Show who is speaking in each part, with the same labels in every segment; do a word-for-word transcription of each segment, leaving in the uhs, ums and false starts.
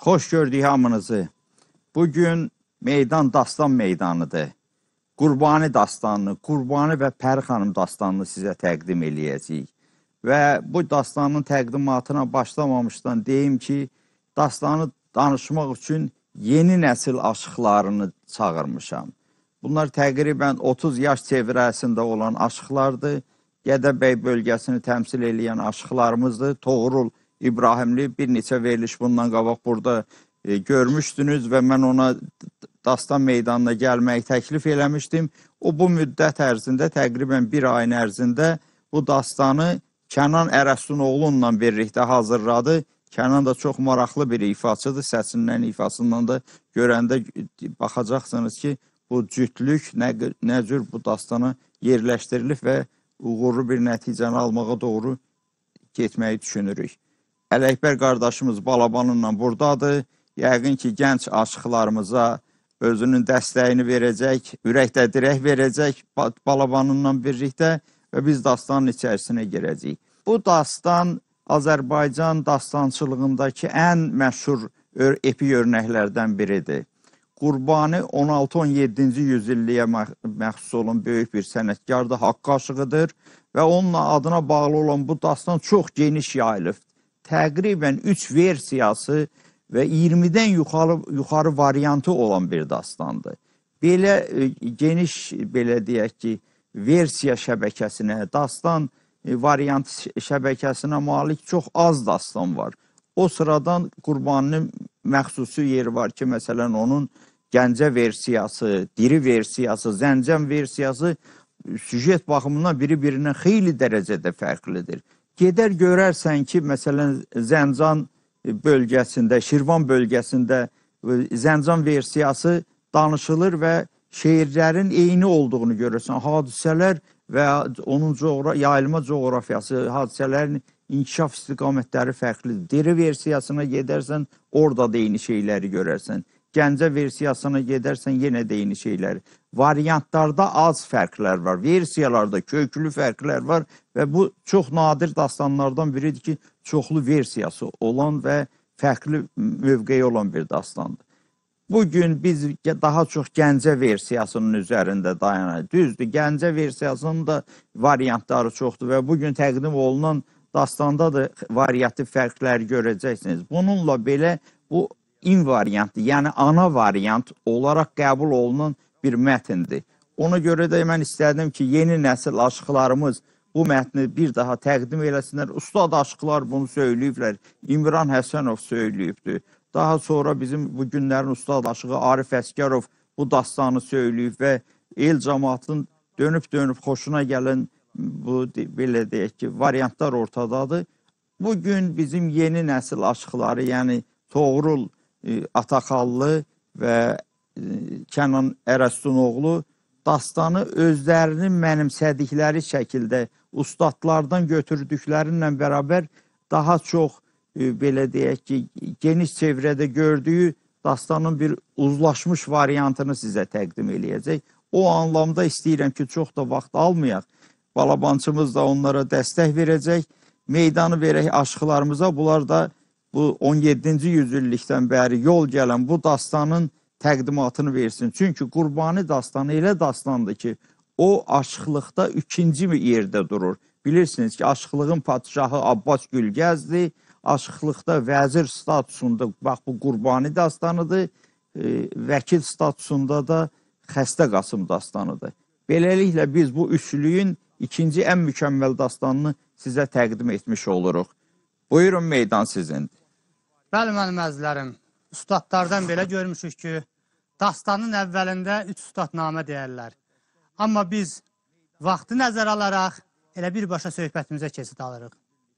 Speaker 1: Xoş gördük hamınızı. Bugün meydan dastan meydanıdır. Qurbani dastanını, Qurbani və Pəri xanım dastanını sizə təqdim eləyəcəyik. Və bu dastanın təqdimatına başlamamışdan deyim ki, dastanı danışmaq üçün yeni nəsil aşıqlarını çağırmışam. Bunlar təqribən otuz yaş çevrəsində olan aşıqlardır. Gədəbəy bölgəsini təmsil edən aşıqlarımızdır. Toğrul İbrahimli bir neçə veriliş bundan qabaq burada e, görmüşdünüz və mən ona dastan meydanına gəlməyi təklif eləmişdim. O bu müddət ərzində, təqribən bir ayın ərzində bu dastanı Kənan Ərəstunoğlu'nla birlikdə hazırladı. Kənan da çox maraqlı bir ifaçıdır. Səsindən, ifasından da görəndə baxacaqsınız ki, bu cütlük nə, nə cür bu dastana yerləşdirilib və uğurlu bir nəticəni almağa doğru getməyi düşünürük. Ələkbər qardaşımız Balabanınla buradadır. Yəqin ki, gənc aşıqlarımıza özünün dəstəyini verəcək, ürəkdə dirək verəcək Balabanınla birlikdə və biz dastanın içərisinə girəcəyik. Bu dastan Azərbaycan dastançılığındakı ən məşhur epi örnəklərdən biridir. Qurbani on altı on yeddinci yüzilliyə məxsus olan böyük bir sənətkardır, haqq aşığıdır və onunla adına bağlı olan bu dastan çox geniş yayılıb. Təqribən üç versiyası və iyirmidən yuxarı, yuxarı variantı olan bir dastandır. Belə e, geniş, belə deyək ki, versiya şəbəkəsinə, dastan e, variant şəbəkəsinə malik çox az dastan var. O sıradan Qurbaninin məxsusi yeri var ki, məsələn, onun Gəncə versiyası, Diri versiyası, Zəncəm versiyası süjet baxımından biri-birindən xeyli dərəcədə fərqlidir. Gedər görərsən ki, məsələn, Zəncan bölgəsində, Şirvan bölgəsində Zəncan versiyası danışılır və şeirlərin eyni olduğunu görürsən. Hadisələr və onun coğra yayılma coğrafiyası, hadisələrin inkişaf istiqamətləri fərqlidir. Diri versiyasına gedərsən, orada da eyni şeyləri görərsən. Gəncə versiyasına gedərsən, yenə də eyni şeyləri. Variantlarda az fərqlər var, versiyalarda köklü fərqlər var və bu çox nadir dastanlardan biridir ki, çoxlu versiyası olan və fərqli mövqeyi olan bir dastandır. Bugün biz daha çox Gəncə versiyasının üzərində dayanırıq. Düzdür, Gəncə versiyasının da variantları çoxdur və bugün təqdim olunan dastanda da variativ fərqləri görəcəksiniz. Bununla belə bu in variantı, yəni ana variant olaraq qəbul olunan bir mətndir. Ona görə də mən istədim ki, yeni nəsil aşıqlarımız bu mətni bir daha təqdim eləsinlər. Ustad aşıqlar bunu söyləyiblər. İmran Həsənov söyləyibdir. Daha sonra bizim bu günlərin ustad aşığı Arif Əskərov bu dastanı söyləyib və el cəmaatın dönüb-dönüb xoşuna gələn bu, belə deyək ki, variantlar ortadadır. Bugün bizim yeni nəsil aşıqları, yəni Toğrul Ataxallı və Kənan Ərəstunoğlu dastanı özlərinin mənimsədikləri şəkildə ustadlardan götürdüklərinlə bərabər daha çox, belə deyək ki, geniş çevrədə gördüyü dastanın bir uzlaşmış variantını sizə təqdim eləyəcək. O anlamda istəyirəm ki, çox da vaxt almayaq. Balabançımız da onlara dəstək verəcək. Meydanı verək aşıqlarımıza. Bunlar da bu on yeddinci yüzillikdən bəri yol gələn bu dastanın təqdimatını versin. Çünki Qurbani dastanı elə dastandır ki, o aşıqlıqda ikinci yerdə durur. Bilirsiniz ki, aşıqlığın padişahı Abbas Gülgəzdir. Aşıqlıqda vəzir statusunda, bax bu Qurbani dastanıdır. E, vəkil statusunda da Xəstə Qasım dastanıdır. Beləliklə biz bu üçlüyün ikinci ən mükəmməl dastanını sizə təqdim etmiş oluruq. Buyurun, meydan sizindir.
Speaker 2: Bəli, mənim əzizlərim, ustadlardan belə görmüşük ki, dastanın əvvəlində üç ustadnamə deyərlər. Amma biz vaxtı nəzər alaraq elə birbaşa söhbətimizə keçid alırıq.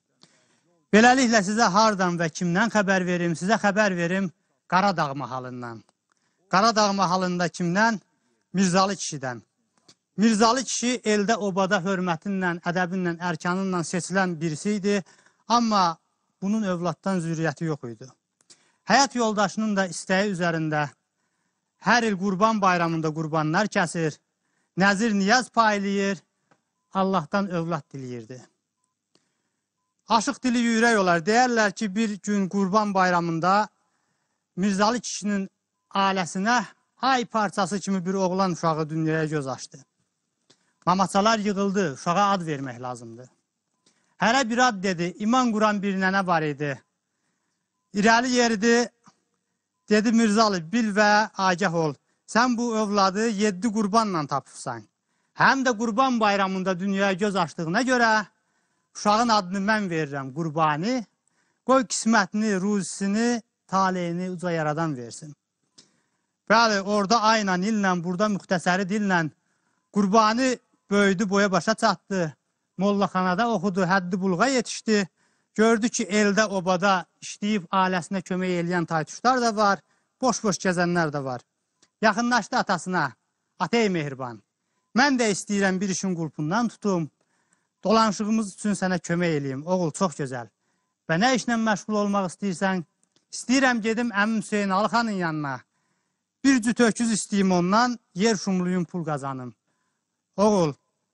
Speaker 2: Beləliklə sizə hardan və kimdən xəbər verim? Sizə xəbər verim Qaradağ mahalından. Qaradağ mahalında kimdən? Mirzalı kişidən. Mirzalı kişi eldə obada hörmətinlə, ədəbinlə, ərkanınla seçilən birisi idi. Amma bunun övladdan zürriyyəti yox idi. Həyat yoldaşının da istəyi üzərində hər il Qurban bayramında qurbanlar kəsir, nəzir niyaz paylayır, Allahdan övlad diləyirdi. Aşıq dili yüyrək olar. Deyərlər ki, bir gün Qurban bayramında Mirzalı kişinin ailəsinə ay parçası kimi bir oğlan uşağı dünyaya göz açdı. Mamaçalar yığıldı, uşağa ad vermək lazımdır. Hərə bir ad dedi, iman quran bir nənə var idi. İrəli yeridi, dedi Mirzalı, bil və agah ol. Sən bu övladı yeddi qurbanla tapırsan. Həm də qurban bayramında dünyaya göz açdığına görə uşağın adını mən verirəm, Qurbani. Qoy qismətini, ruzisini, taleyini uca yaradan versin. Bəli, orada ayla, illə, burada müxtəsəri dillə Qurbani böyüdü, boya başa çatdı. Mollaxanada oxudu, həddi bulğa yetişdi. Gördü ki, eldə, obada işləyib ailəsinə kömək eləyən taytuşlar da var, boş-boş gəzənlər də var. Yaxınlaşdı atasına, atey mehriban, mən də istəyirəm bir işin qulpundan tutum, dolanışığımız üçün sənə kömək eləyim, oğul, çox gözəl. Və nə işlə məşğul olmaq istəyirsən? İstəyirəm gedim əmim Hüseyin Alıxanın yanına, bir cüt öküz istəyim ondan, yer şumluyum, pul qazanım. Oğul,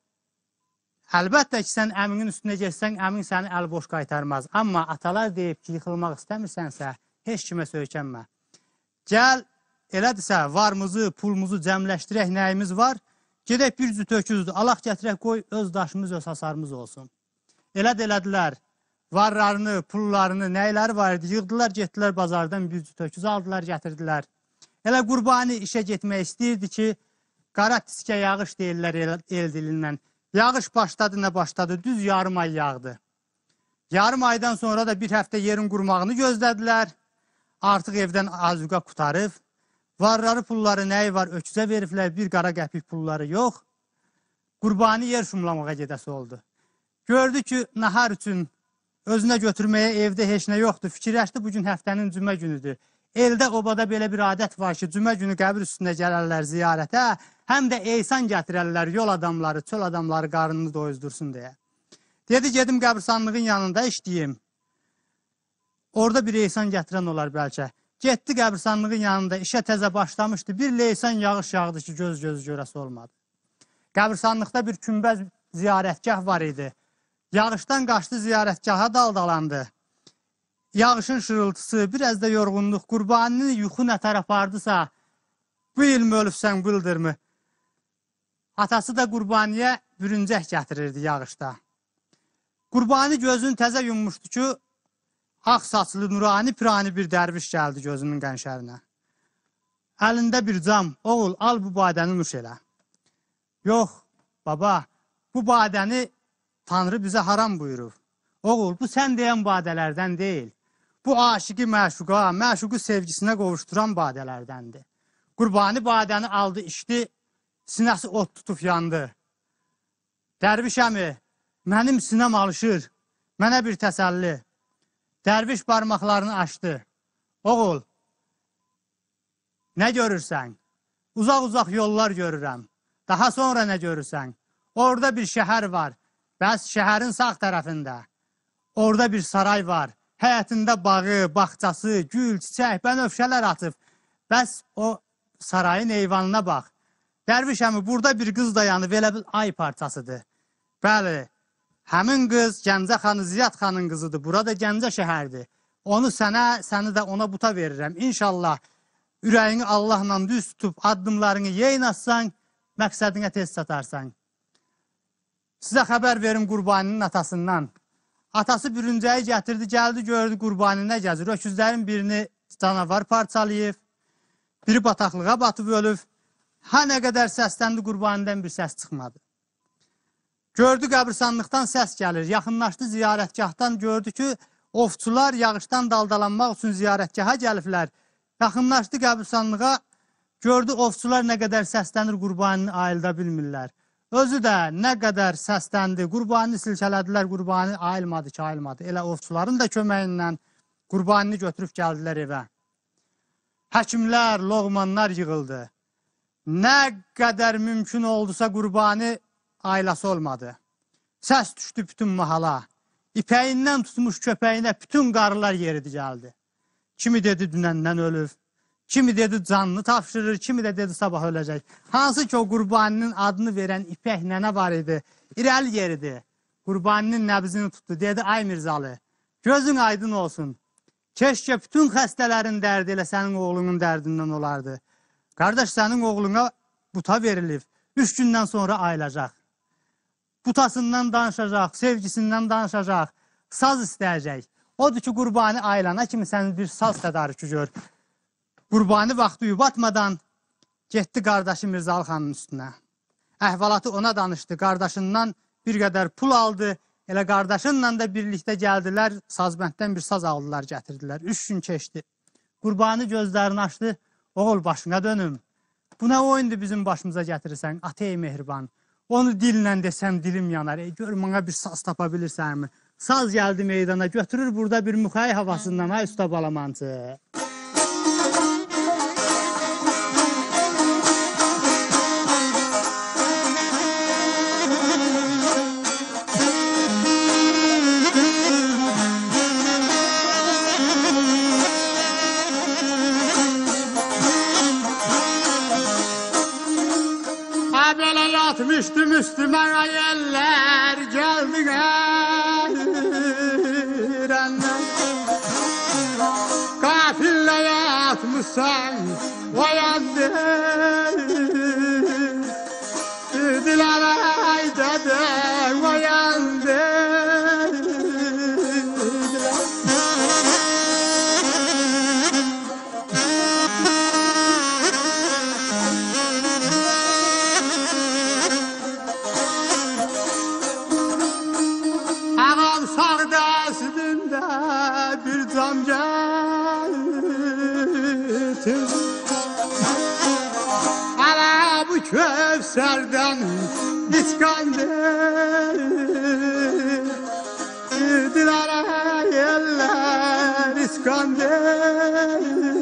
Speaker 2: əlbəttə ki, sən əminin üstünə geçsən, əmin səni əl boş qaytarmaz. Amma atalar deyib ki, yıxılmaq istəmirsənsə, heç kimə söykənmə. Gəl, elədirsə, varımızı, pulumuzu cəmləşdirək, nəyimiz var? Gedək bir cüt öküzdür, alaq gətirək, qoy, öz daşımız, öz hasarımız olsun. Elə də elədilər, varlarını, pullarını, nəyləri var idi, yığdılar, getdilər bazardan bir cüt öküz aldılar, gətirdilər. Elə Qurbani işə getmək istəyirdi ki, qara tiskə yağış deyirlər el dilindən. Yağış başladı, nə başladı, düz yarım ay yağdı. Yarım aydan sonra da bir həftə yerin qurmağını gözlədilər. Artıq evdən azuqa qutarıb. Varları, pulları nəyi var, öküzə veriblər, bir qara qəpik pulları yox. Qurbani yer şumlamağa gedəsi oldu. Gördü ki, nahar üçün özünə götürməyə evdə heç nə yoxdur. Fikirləşdi, bugün həftənin cümə günüdür. Eldə, obada belə bir adət var ki, cümə günü qəbir üstünə gələrlər ziyarətə, həm də eysan gətirərlər yol adamları, çöl adamları qarnını doyuzdursun deyə. Dedi, gedim qəbirsanlığın yanında işləyim. Orada bir eysan gətirən olar bəlkə. Getdi qəbirsanlığın yanında, işə təzə başlamışdı. Bir leysan yağış yağdı ki, göz-göz görəsi olmadı. Qəbirsanlıqda bir kümbəz ziyarətgah var idi. Yağışdan qaçdı, ziyarətgaha daldalandı. Yağışın şırıltısı, biraz da yorğunluq, Qurbanini yuxu nətər apardısa, bu il mi ölübsən, bildirmi? Atası da Qurbaniyə bürüncək gətirirdi yağışda. Qurbani gözünü təzə yummuşdu ki, ağ saçlı, nurani, pirani bir dərviş gəldi gözünün qənşərinə. Əlində bir cam, oğul, al bu badəni nuş elə. Yox, baba, bu badəni Tanrı bizə haram buyurur. Oğul, bu sən deyən badələrdən deyil. Bu aşıqı məşuqa, məşuqu sevgisinə qovuşduran badələrdəndir. Qurbani badəni aldı, içdi, sinəsi ot tutub yandı. Dərviş əmi, mənim sinəm alışır, mənə bir təsəlli. Dərviş barmaqlarını açdı. Oğul, nə görürsən? Uzaq-uzaq yollar görürəm. Daha sonra nə görürsən? Orada bir şəhər var. Bəs şəhərin sağ tərəfində. Orada bir saray var. Həyətində bağı, bağçası, gül, çiçək, bənövşələr atıb. Bəs o sarayın eyvanına bax. Dərviş əmi, burada bir qız dayanıb, elə bir ay parçasıdır. Bəli, həmin qız Gəncə xanı, Ziyad xanın qızıdır. Burada Gəncə şəhərdir. Onu sənə, səni də ona buta verirəm. İnşallah ürəyini Allahla düz tutub, addımlarını yeyin atsan, məqsədinə tez çatarsan. Sizə xəbər verim Qurbaninin atasından. Atası bürüncəyi gətirdi, gəldi, gördü Qurbaninə gəzir. Öküzlərin birini canavar parçalayıb, biri bataqlığa batıb ölüb. Ha nə qədər səsləndi, Qurbanidən bir səs çıxmadı. Gördü qəbirsanlıqdan səs gəlir. Yaxınlaşdı ziyarətgahdan, gördü ki, ovçular yağışdan daldalanmaq üçün ziyarətgaha gəliblər. Yaxınlaşdı qəbirsanlığa, gördü ovçular nə qədər səslənir, Qurbanini ayılda bilmirlər. Özü də nə qədər səsləndi, Qurbanini silkələdilər, Qurbani ayılmadı ki, ayılmadı. Elə ovçuların da köməyindən Qurbanini götürüb gəldilər evə. Həkimlər, loğmanlar yığıldı. Nə qədər mümkün oldusa Qurbani ailəsi olmadı. Səs düşdü bütün mahala. İpəyindən tutmuş köpəyinə bütün qarılar yeridi gəldi. Kimi dedi dünəndən ölür, kimi dedi canını tapşırır, kimi də dedi sabah öləcək. Hansı ki o Qurbaninin adını verən İpək nənə var idi, irəli yeridi. Qurbaninin nəbzini tutdu, dedi ay Mirzalı, gözün aydın olsun. Keşke bütün xəstələrin dərdi elə sənin oğlunun dərdindən olardı. Qardaş, sənin oğluna buta verilib. Üç gündən sonra ayılacaq. Butasından danışacaq, sevgisindən danışacaq, saz istəyəcək. Odur ki, Qurbani ayılana kimi sən bir saz tədarükü gör. Qurbani vaxtı uyub atmadan getdi qardaşı Mirzalı xanın üstünə. Əhvalatı ona danışdı, qardaşından bir qədər pul aldı. Elə qardaşınla da birlikdə gəldilər, sazbənddən bir saz aldılar, gətirdilər. Üç gün keçdi. Qurbani gözlərini açdı, oğul başına dönüm. Bu nə oyundur bizim başımıza gətirirsən, ata-ey mehriban. Onu dillə desəm dilim yanar, e, gör mənə bir saz tapa bilirsənmi? Saz gəldi meydana, götürür burada bir müxay havasından, ay usta balamancı. Yatmışdı Müslüman ayeller geldi gelenden. Gafille yatmışsan oyandı. Dilara dede oyandı. Bir cam getir. Ala bu Kevser'den İskender. Dilara yeller İskender.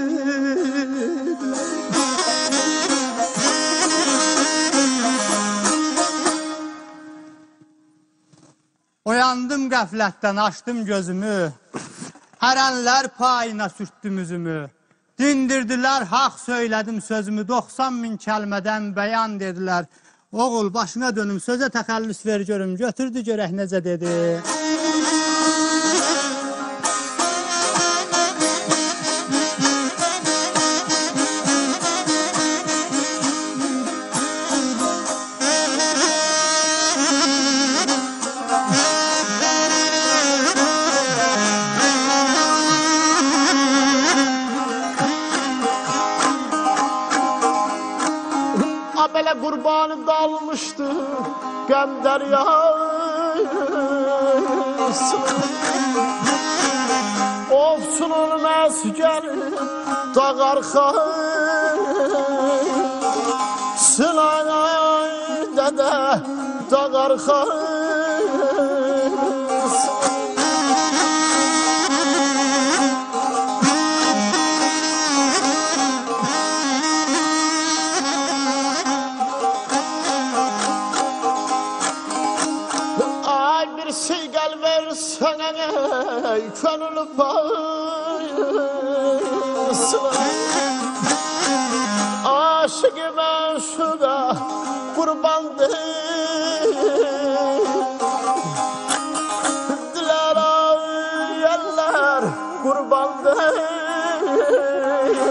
Speaker 2: Oyandım qəflətdən, açdım gözümü. Hərənlər payına sürtdüm üzümü. Dindirdilər, haq söylədim sözümü. doxsan min kəlmədən bəyan dedilər. Oğul başına dönüm, sözə təxəllüs ver görüm. Götürdü görək necə dedi.
Speaker 3: Belə qurbanı dalmışdı qəm dəryası. Ofsunun məsgəri dağarxan. Sılay dədə dağarxan. Könül bağısına aşık-ı məşuda qurban deyil. Dilara yeller qurban deyil.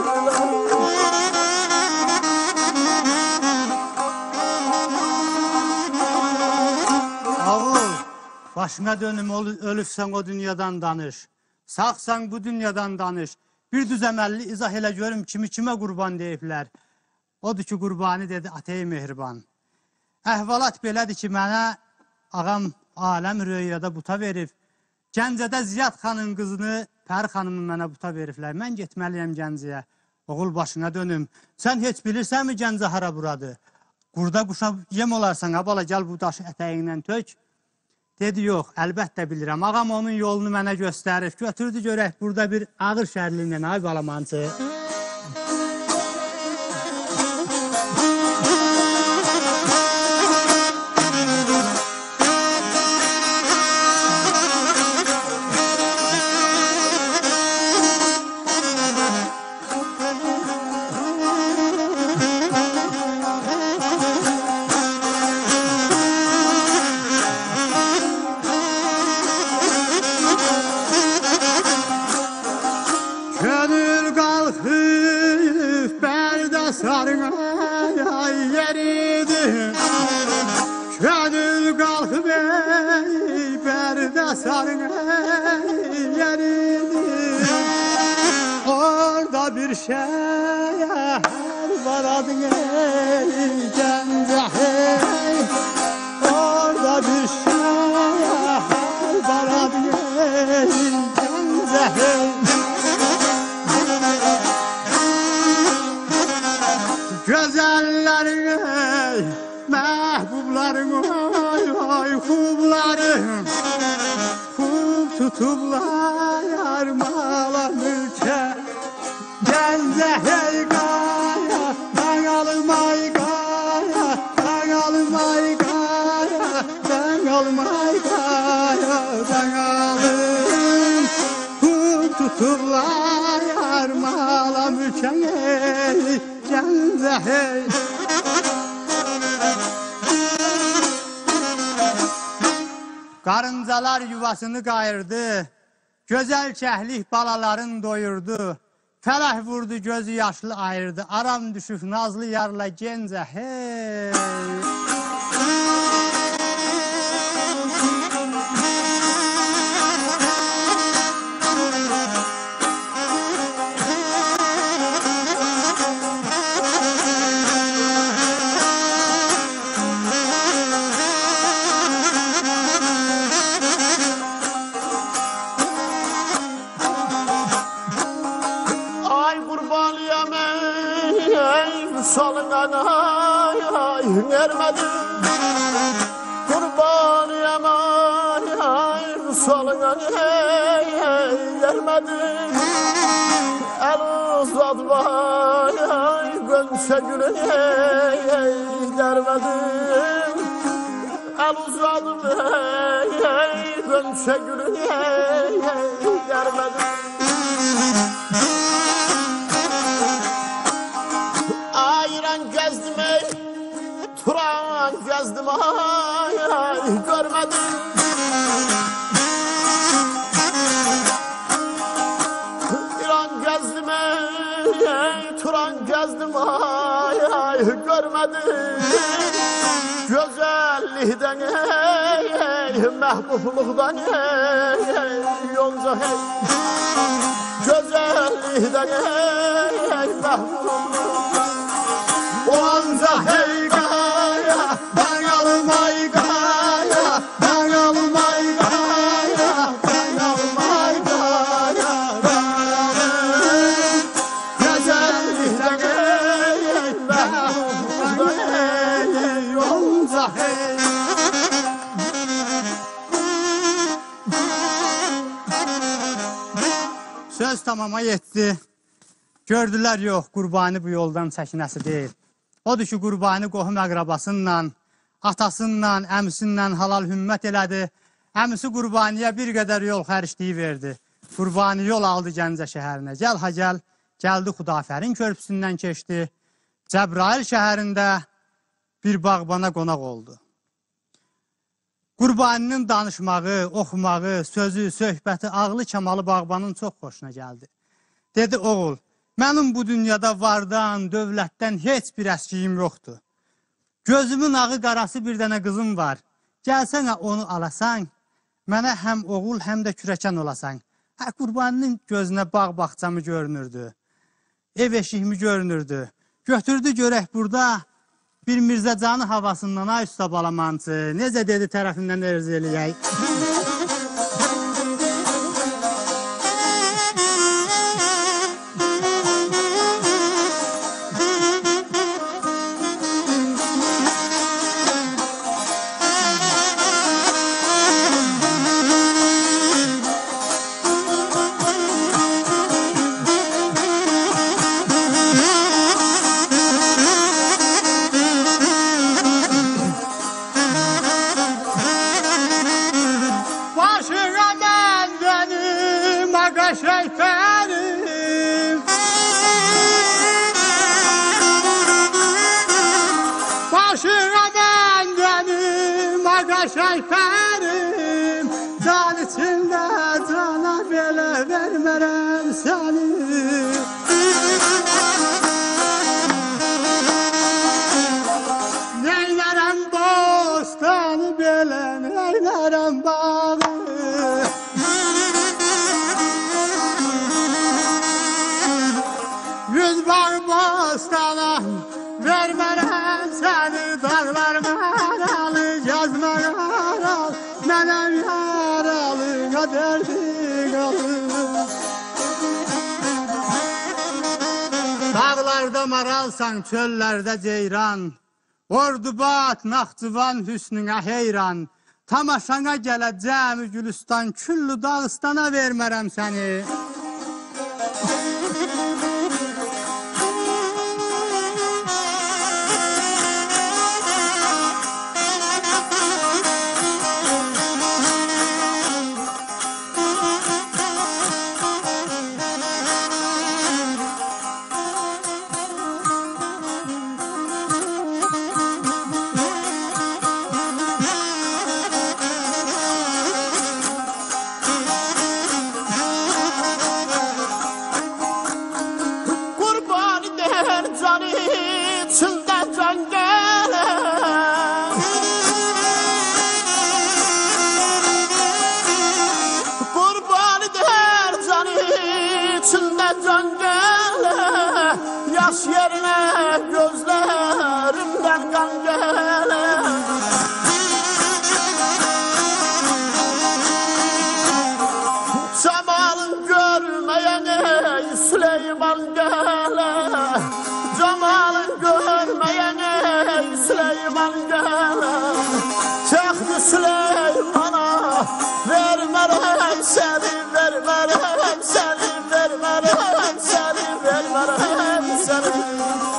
Speaker 2: Başına dönüm ölübsən o dünyadan danış. Sağsan bu dünyadan danış. Bir düz əməlli izah elə görüm kimi kimə qurban deyiblər. Odur ki, Qurbani dedi, ata-ey mehriban. Əhvalat belədir ki, mənə ağam aləm rüyada buta verib. Gəncədə Ziyad xanın qızını Pəri xanımın mənə buta veriblər. Mən getməliyəm Gəncəyə. Oğul başına dönüm. Sən heç bilirsənmi Gəncə hara buradır? Qurda quşa yem olarsan, abala gəl bu daşı ətəyindən tök. Dedi, yox, əlbəttə bilirəm. Ağam onun yolunu mənə göstərib. Götürdü görək, burada bir ağır şərlindən, ay balamancı. yeridir. Gönül kalkıp ey perde sarın ey yeridir. Orada bir şehir var adın ey Gəncə hey. Orada bir şehir var adın ey Gəncə hey. Güzellerin ey mehbubların oy oy kublarım. Kub tutublar yarmala mülke. Gəncə hey qaya, ben almay qaya, ben almay qaya, ben almay qaya, ben alım. Kub tutublar yarmala mülke ey Gəncə hey. Karıncalar yuvasını qayırdı, gözəl kəhlik balaların doyurdu. Fərəh vurdu, gözü yaşlı ayırdı, aram düşüb nazlı yarla Gəncə hey.
Speaker 3: Salıngan ay ay vermedim. Kurbanıyam ay ay salıngan ay ay vermedim. El uzadı ay ay gönse gülün ay ay vermedim. El uzadı ay ay gönse gülün ay ay vermedim. Gezdim ey, Turan gezdim ay ay görmedim. İran gezdim ey, Turan gezdim ay ay görmedim. Güzellikten ey ey, mehbubluktan ey ey yolca hey. Güzellikten ey ey, mehbubluktan. Onca hey gaya, ben almay gaya, ben almay gaya, ben almay gaya, ben almay. Güzellikten ey ey, mehbubdan ey ey, onca hey.
Speaker 2: Söz tamama yetti. Gördülər yox, Qurbani bu yoldan çəkinəsi deyil. Odur ki, Qurbani qohum əqrabasınla, atasınla, əmisinlə halal hümmət elədi. Əmisi Qurbaniyə bir qədər yol xərcliyi verdi. Qurbani yol aldı Gəncə şəhərinə. Gəl ha gəl, gəldi Xudafərin körpüsündən keçdi. Cəbrayıl şəhərində bir bağbana qonaq oldu. Qurbaninin danışmağı, oxumağı, sözü, söhbəti, ağlı kamalı bağbanın çox xoşuna gəldi. Dedi, oğul, mənim bu dünyada vardan, dövlətdən heç bir əskiyim yoxdur. Gözümün ağı qarası bir dənə qızım var. Gəlsənə onu alasan, mənə həm oğul, həm də kürəkən olasan. Hə, Qurbaninin gözünə bağ baxçamı görünürdü. Ev eşiyimi görünürdü. Götürdü görək burada bir Mirzəcanı havasından ay usta balamancı. Necə dedi tərəfindən erz eləyək. Şeytanım, başına ben benim aga şeytanım, can içinde cana bile vermerem seni. vermərəm bağı. Yüz bağ bostana vermərəm səni, dağlar məralı, yazma qaral, mənəm yaralı, qədərdi qalır. Dağlarda maralsan, çöllərdə ceyran, Ordubat, Naxçıvan hüsnünə heyran, tamaşana gələcəm Gülüstan, küllü Dağıstana vermərəm səni.
Speaker 3: Yaş yerine gözlerimden kan gelir. Cemalın görmeyeni Süleyman gelir. Cemalın görmeyeni Süleyman gelir. Çekti Süleyman'a vermerem seni, vermerem seni, vermerem seni, vermerem seni.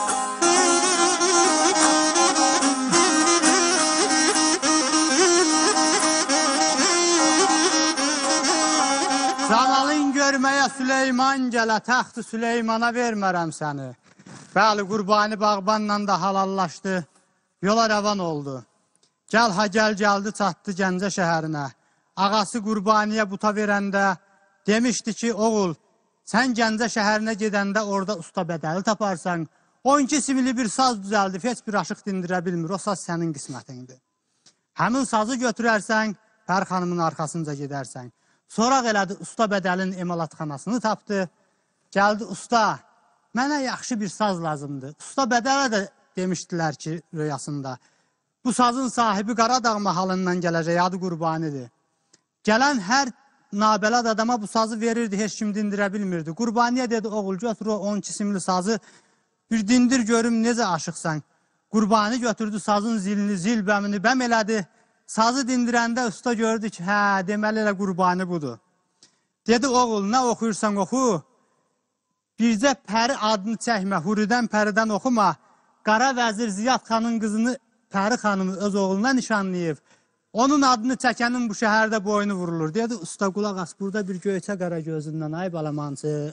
Speaker 2: Cemalın görməyə Süleyman gələ, taxtı Süleymana vermərəm səni. Bəli, Qurbani Bağbanla da halallaşdı, yola rəvan oldu. Gəl ha gəl gəldi, çatdı Gəncə şəhərinə. Ağası Qurbaniyə buta verəndə demişdi ki, oğul, sən Gəncə şəhərinə gedəndə orada usta bədəli taparsan, on iki simili bir saz düzəldi, heç bir aşıq dindirə bilmir, o saz sənin qismətindir. Həmin sazı götürərsən, Pər xanımın arxasınca gedərsən. Soraq elədi, usta bədəlin emalatxanasını tapdı. Gəldi, usta, mənə yaxşı bir saz lazımdır. Usta bədələ də demişdilər ki, rüyasında. Bu sazın sahibi Qaradağ mahalından gələcək, adı Qurbanidir. Gələn hər nabələd adama bu sazı verirdi, heç kim dindirə bilmirdi. Qurbaniyə dedi, oğul, götür o on iki simli sazı, bir dindir görüm necə aşıqsan. Qurbani götürdü sazın zilini, zil bəmini bəm elədi. Sazı dindirəndə usta gördü ki, hə, deməli elə Qurbani budur. Dedi, oğul, nə oxuyursan oxu, bircə Pəri adını çəkmə, Huridən Pəridən oxuma. Qara vəzir Ziyad xanın qızını Pəri xanımı öz oğluna nişanlayıb. Onun adını çəkənin bu şəhərdə boynu vurulur. Dedi, usta qulaq as, burada bir göyçə qara gözündən, ay balamancı.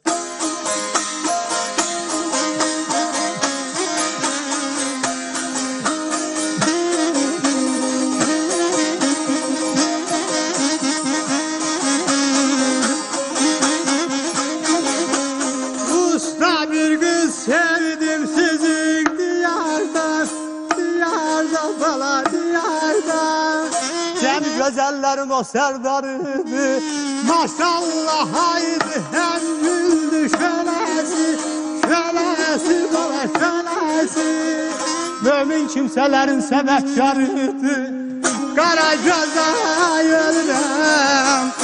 Speaker 2: Usta bir kız sevdim sizin diyarda, diyarda bala diyarda. Sen güzellerin o serdarıydı, maşallah haydi hem güldü şölesi, şölesi bala şölesi. Mümin kimselerin sebepkarıydı, kara göz ayırdım.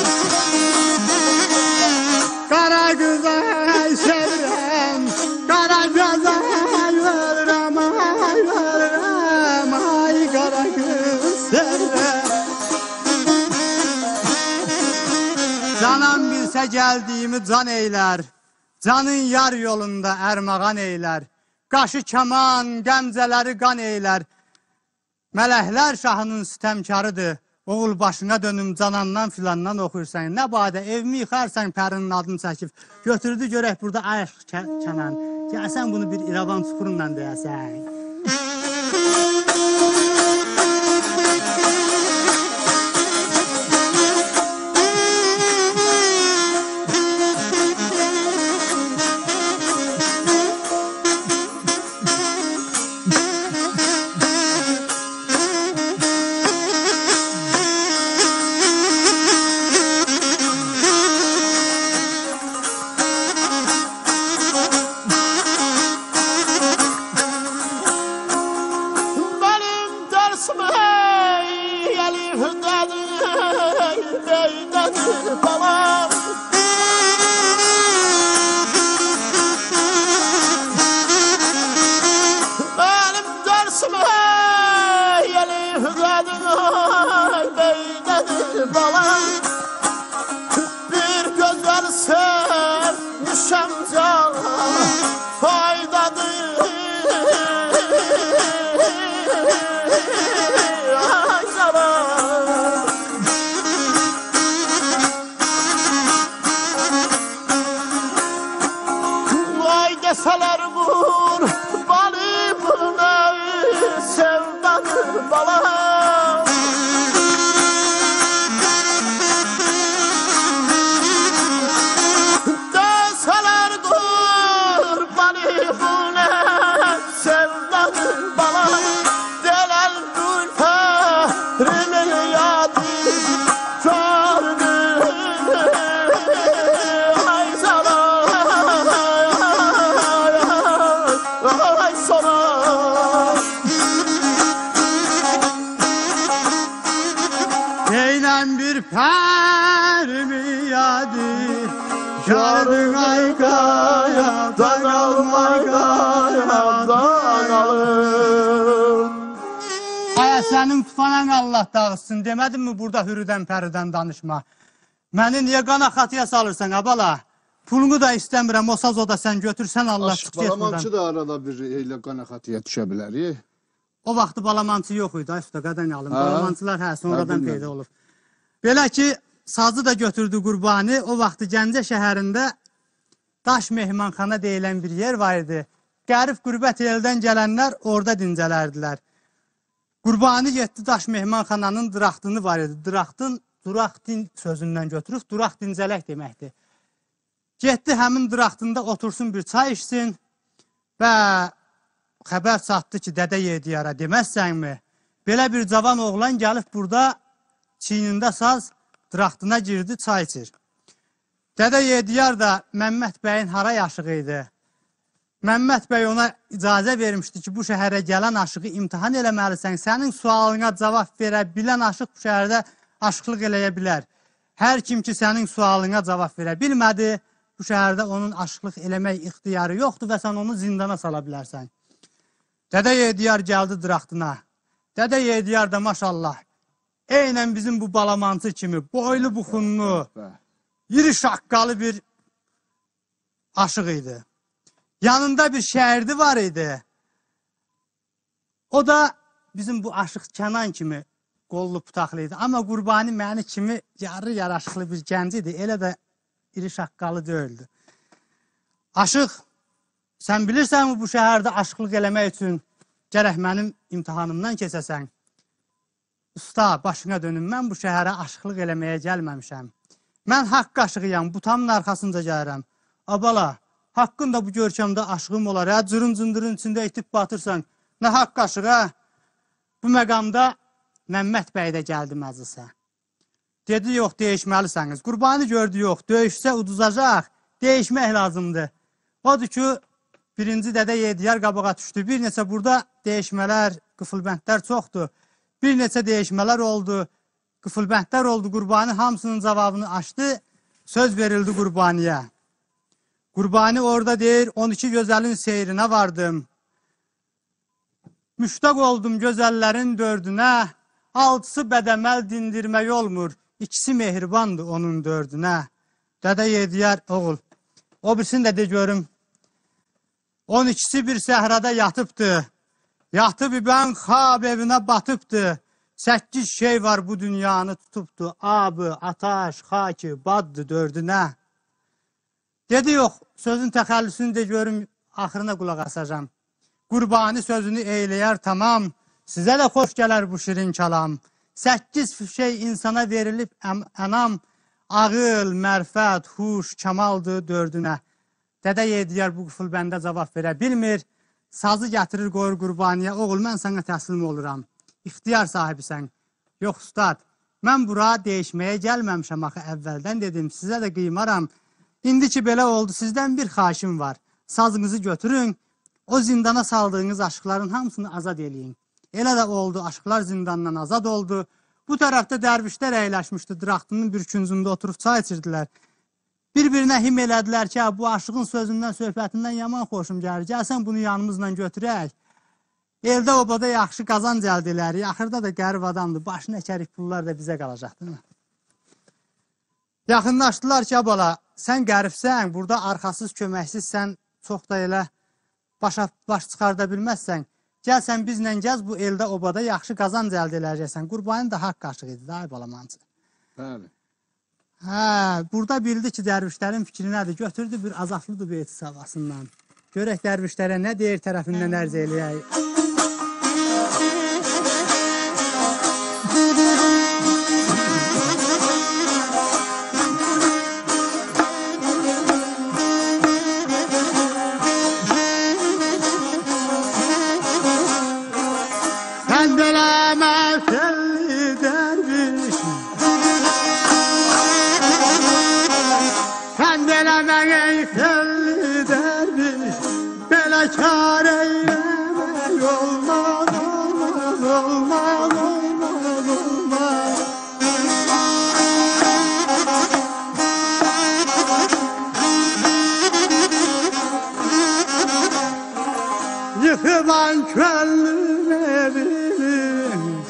Speaker 2: Kara göz ayırdım, kara göz ayırdım, ayırdım, ay kara göz ayırdım. Canım bilsə gəldiyimi can eylər, canın yar yolunda ərmağan eylər. Qaşı kaman, qəmzələri qan eylər. Mələklər şahının sistəmkarıdır. Oğul başına dönüm canandan filandan oxuyursan. Nə badə evimi yıxarsan Pərinin adını çəkib. Götürdü görək burada ayıq kənan. Gəlsən bunu bir İrəvan çukurunla deyəsən.
Speaker 3: meydanı balam. Benim dersime yeli hüzadın meydanı balam. Bir güzel sevmişem cana faydadır. Ay canım. Vay deseler vur bali buna sevdadır balam. Deseler dur bali buna sevdadır balam. Delal gülferimin yadı gördüm. Ay sana, ay sana.
Speaker 2: Eylem bir perimi yadir, yarın ay kayadan almay kayadan
Speaker 3: alım.
Speaker 2: Aya senin tufanan Allah dağıtsın demedin mi burada hürüden periden danışma. Beni niye qana xatıya salırsan abala? Pulunu da istəmirəm, o saz o da sen götürsen Allah
Speaker 4: Aşıq
Speaker 2: çık get buradan.
Speaker 4: Balamançı da arada bir elə qanaxatıya düşə bilər. e?
Speaker 2: O vaxtı balamançı yox idi, usta qadan alım.
Speaker 4: Ha?
Speaker 2: Balamançılar hə, sonradan
Speaker 4: bilmirəm.
Speaker 2: peyda olub. Belə ki, sazı da götürdü Qurbani. O vaxtı Gəncə şəhərində Daş Mehmanxana deyilən bir yer var idi. Qərib qürbət eldən gələnlər orada dincələrdilər. Qurbani getdi Daş Mehmanxananın dıraqtını var idi. Dıraqtın duraq din sözündən götürüb, duraq dincələk deməkdir. Getdi həmin dıraqtında otursun bir çay içsin və xəbər çatdı ki, Dədə Yediyara deməzsənmi? Belə bir cavan oğlan gəlib burada çiynində saz dıraqtına girdi, çay içir. Dədə Yediyar da Məmməd bəyin hara yaşığı idi. Məmməd bəy ona icazə vermişdi ki, bu şəhərə gələn aşığı imtihan eləməlisən. Sənin sualına cavab verə bilən aşıq bu şəhərdə aşıqlıq eləyə bilər. Hər kim ki, sənin sualına cavab verə bilmədi, bu şəhərdə onun aşıqlıq eləmək ixtiyarı yoxdur və sən onu zindana sala bilərsən. Dədə Yediyar gəldi dıraqtına. Dədə Yediyar da maşallah, eynən bizim bu balamançı kimi, boylu buxunlu, iri şaqqalı bir aşıq idi. Yanında bir şəhərdi var idi. O da bizim bu aşıq Kənan kimi qollu putaqlı idi. Amma Qurbani məni kimi yarı yaraşıqlı bir gənc idi. Elə də iri şaqqalı deyildi. Aşıq, sən bilirsənmi bu şəhərdə aşıqlıq eləmək üçün gərək mənim imtihanımdan keçəsən? Usta, başına dönüm, mən bu şəhərə aşıqlıq eləməyə gəlməmişəm. Mən haqq aşığıyam, butamın arxasınca gəlirəm. Abala, haqqın da bu görkəmdə aşığım olar, hə, cırın cındırın içində itib batırsan. Nə haqq aşıq, hə? Bu məqamda Məmməd bəy də gəldi məclisə. Dedi, yox, deyişməlisəniz. Qurbani gördü, yox, döyüşsə uduzacaq, deyişmək lazımdır. Odur ki, birinci Dədə Yediyar qabağa düşdü. Bir neçə burada deyişmələr, qıfılbəndlər çoxdur. Bir neçə deyişmələr oldu, qıfılbəndlər oldu. Qurbani hamısının cavabını açdı, söz verildi Qurbaniyə. Qurbani orada deyir, on iki gözəlin seyrinə vardım. Müştaq oldum gözəllərin dördünə, altısı bədəməl dindirmək olmur, ikisi mehribandır onun dördünə. Dədə Yediyar, oğul, o birisini də de görüm. On ikisi bir səhrada yatıbdı, yatıb ibən xab evinə batıbdı. Səkkiz şey var bu dünyanı tutubdu, abı, ataş, xaki, baddı dördünə. Dedi, yox, sözün təxəllüsünü de görüm, axırına qulaq asacam. Qurbani sözünü eyləyər tamam, sizə də xoş gələr bu şirin kəlam. Səkkiz şey insana verilib ənam, ağıl, mərfət, huş, kəmaldır dördünə. Dədə Yediyar bu qıfılbəndə cavab verə bilmir, sazı gətirir qoyur Qurbaniyə, oğul, mən sənə təslim oluram, ixtiyar sahibisən. Yox, ustad, mən bura deyişməyə gəlməmişəm axı əvvəldən dedim, sizə də qıymaram. İndi ki, belə oldu, sizdən bir xaşim var, sazınızı götürün, o zindana saldığınız aşıqların hamısını azad eləyin. Elə də oldu, aşıqlar zindandan azad oldu. Bu tərəfdə dərvişlər əyləşmişdi, dıraqtının bir küncündə oturub çay içirdilər. Bir-birinə him elədilər ki, bu aşığın sözündən, söhbətindən yaman xoşum gəlir. Gəlsən bunu yanımızla götürək. Eldə obada yaxşı qazanc əldə edərik. Axırda da qərib adamdır. Başına əkərik, pullar da bizə qalacaq, değil mi? Yaxınlaşdılar ki, bala, sən qəribsən, burada arxasız, köməksiz, sən çox da elə başa baş çıxarda bilməzsən. Gəl sən bizlə gəz, bu eldə obada yaxşı qazanc əldə edəcəksən. Qurbanın da haqq aşıq idi, ay balamancı.
Speaker 4: Bəli.
Speaker 2: Hə, burada bildi ki, dərvişlərin fikri nədir? Götürdü bir azaflıdır beyti savasından. Görək dərvişlərə nə deyir, tərəfindən ərz eləyək. Kar eylemek olmaz, olmaz, olmaz, olmaz, olmaz. Yıkılan köllüm evini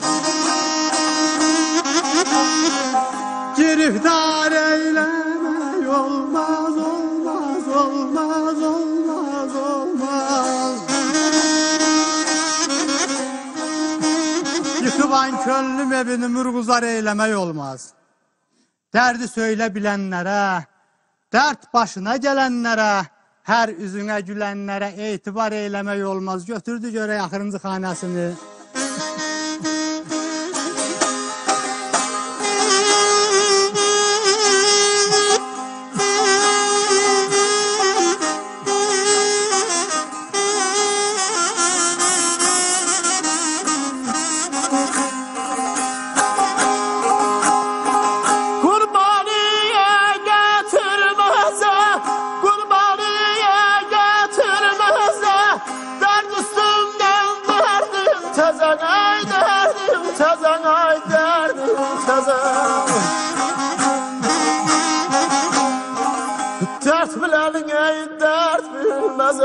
Speaker 2: giriftar eylemek olmaz, olmaz, olmaz, olmaz, olmaz. Yıkılan köllüm evini mürguzar eylemek olmaz. Derdi söyle bilenlere, dert başına gelenlere, her üzüne gülenlere etibar eylemek olmaz. Götürdü göre axırıncı xanasını. Dert bilenin ey dert bilmez.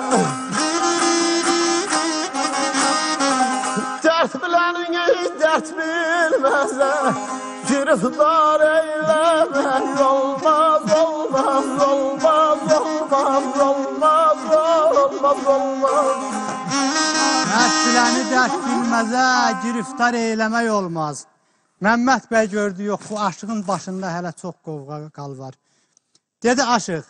Speaker 2: Dert bilenin ey dert bilmez. Giriftar eylemek olmaz, olmaz, olmaz, olmaz, olmaz, olmaz, olmaz. Dert bileni dert bilmezə, giriftar eylemek olmaz. Məmməd bəy gördü, yox, bu aşığın başında hələ çox qovğa qal var. Dedi aşıq,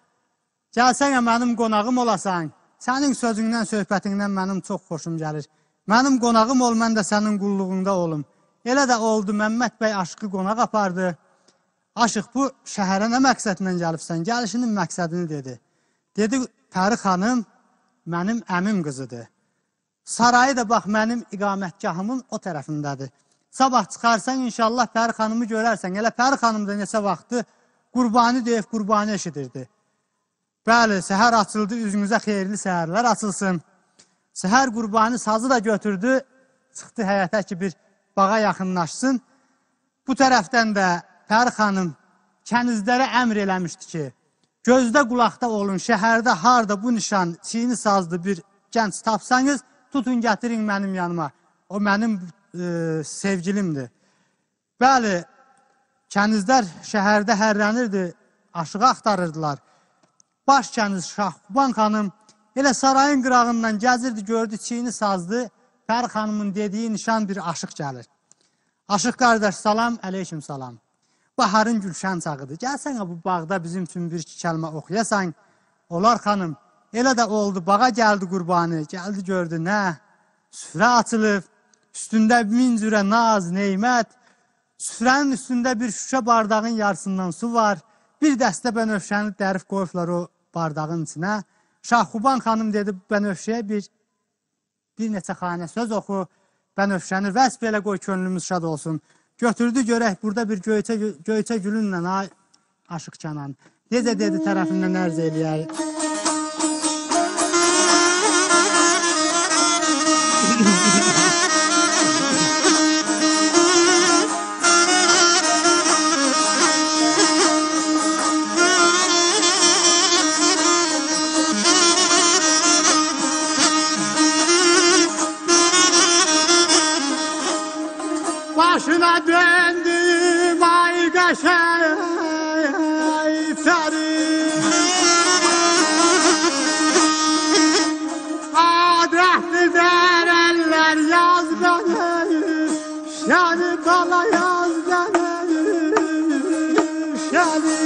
Speaker 2: gəlsənə mənim qonağım olasan, sənin sözündən, söhbətindən mənim çox xoşum gəlir. Mənim qonağım ol, mən də sənin qulluğunda olum. Elə də oldu, Məmməd bəy aşıqı qonaq apardı. Aşıq, bu şəhərə nə məqsədlə gəlibsən? Gəlişinin məqsədini dedi. Dedi, Pəri xanım mənim əmim qızıdır. Sarayı da bax, mənim iqamətgahımın o tərəfindədir. Sabah çıxarsan, inşallah Pəri xanımı görərsən. Elə Pəri xanım da neçə vaxtı Qurbani deyib, Qurbani eşidirdi. Bəli, səhər açıldı, üzünüzə xeyirli səhərlər açılsın. Səhər Qurbani sazı da götürdü, çıxdı həyətə ki, bir bağa yaxınlaşsın. Bu tərəfdən də Pəri xanım kənizlərə əmr eləmişdi ki, gözdə qulaqda olun, şəhərdə harda bu nişan, çiğni sazlı bir gənc tapsanız, tutun gətirin mənim yanıma. O mənim e, sevgilimdir. Bəli, kənizlər şəhərdə hərlənirdi, aşığı axtarırdılar. Baş kəniz Şahquban xanım elə sarayın qırağından gəzirdi, gördü, çiğni sazdı. Pəri xanımın dediyi nişan bir aşıq gəlir. Aşıq qardaş, salam, əleyküm salam. Baharın gülşən çağıdır. Gəlsənə bu bağda bizim üçün bir iki kəlmə oxuyasan. Olar xanım, elə də oldu, bağa gəldi Qurbani, gəldi gördü, nə? Süfrə açılıb, üstündə min cürə naz, neymət. Süfrənin üstündə bir şüşə bardağın yarısından su var. Bir dəstə bənövşəni dərif qoyublar o bardağın içinə. Şahquban xanım dedi, bənövşəyə bir, bir neçə xanə söz oxu. Bənövşəni vəsb elə qoy, könlümüz şad olsun. Götürdü görək, burada bir göyçə, göyçə gülünlə ay, aşıq Kənan. Necə dedi tərəfindən ərz eləyək. Başına döndüm ay qəşənglərim. Adrətli dərələr yaz bəni, şəni bala yaz bəni, şəni.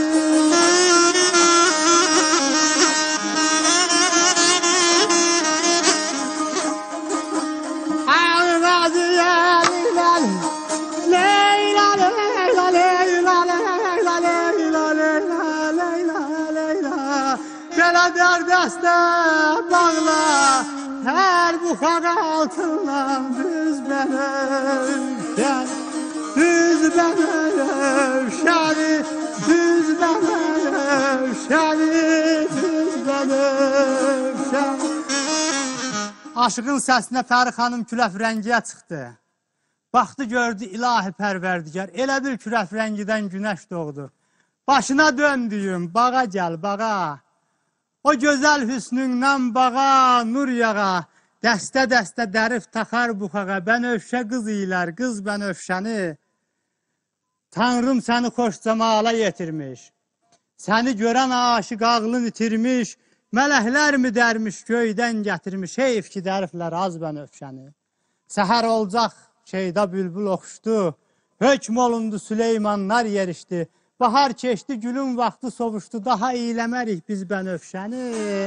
Speaker 2: Dərdəstə bağla, hər buxaq altından düz bənə övşəni, düz bənə övşəni, düz bənə övşəni, düz bənə övşəni. Aşığın səsinə Pəri xanım küləfrəngiyə çıxdı. Baxdı gördü ilahi pərverdigar, elə bir küləfrəngidən günəş doğdu. Başına döndüyüm, bağa gəl, bağa. O gözəl hüsnündən bağa, nur yağa, dəstə-dəstə dərif taxar buxağa, bənövşə qız ilər, qız bənövşəni. Tanrım səni xoş cəmala yetirmiş, səni görən aşıq ağlın itirmiş, mələklər mi dərmiş göydən gətirmiş, heyf ki dəriflər az bənövşəni. Səhər olacaq, şeyda bülbül oxuşdu, hökm olundu Süleymanlar yerişdi. Bahar keçdi, gülün vaxtı sovuşdu, daha eyləmərik biz bənövşəni.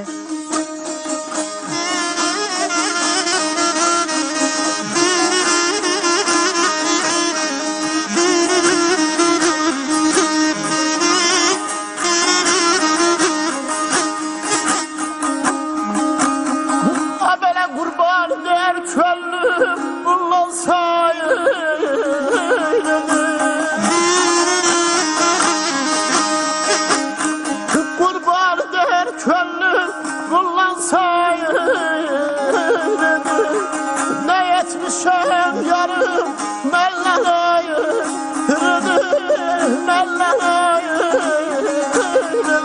Speaker 3: Ha belə qurban der çöllüm, bundan sayılır. Könlüm kullan sayırdı, ne yetmişem yarım mellanayım, hırdı mellanayım.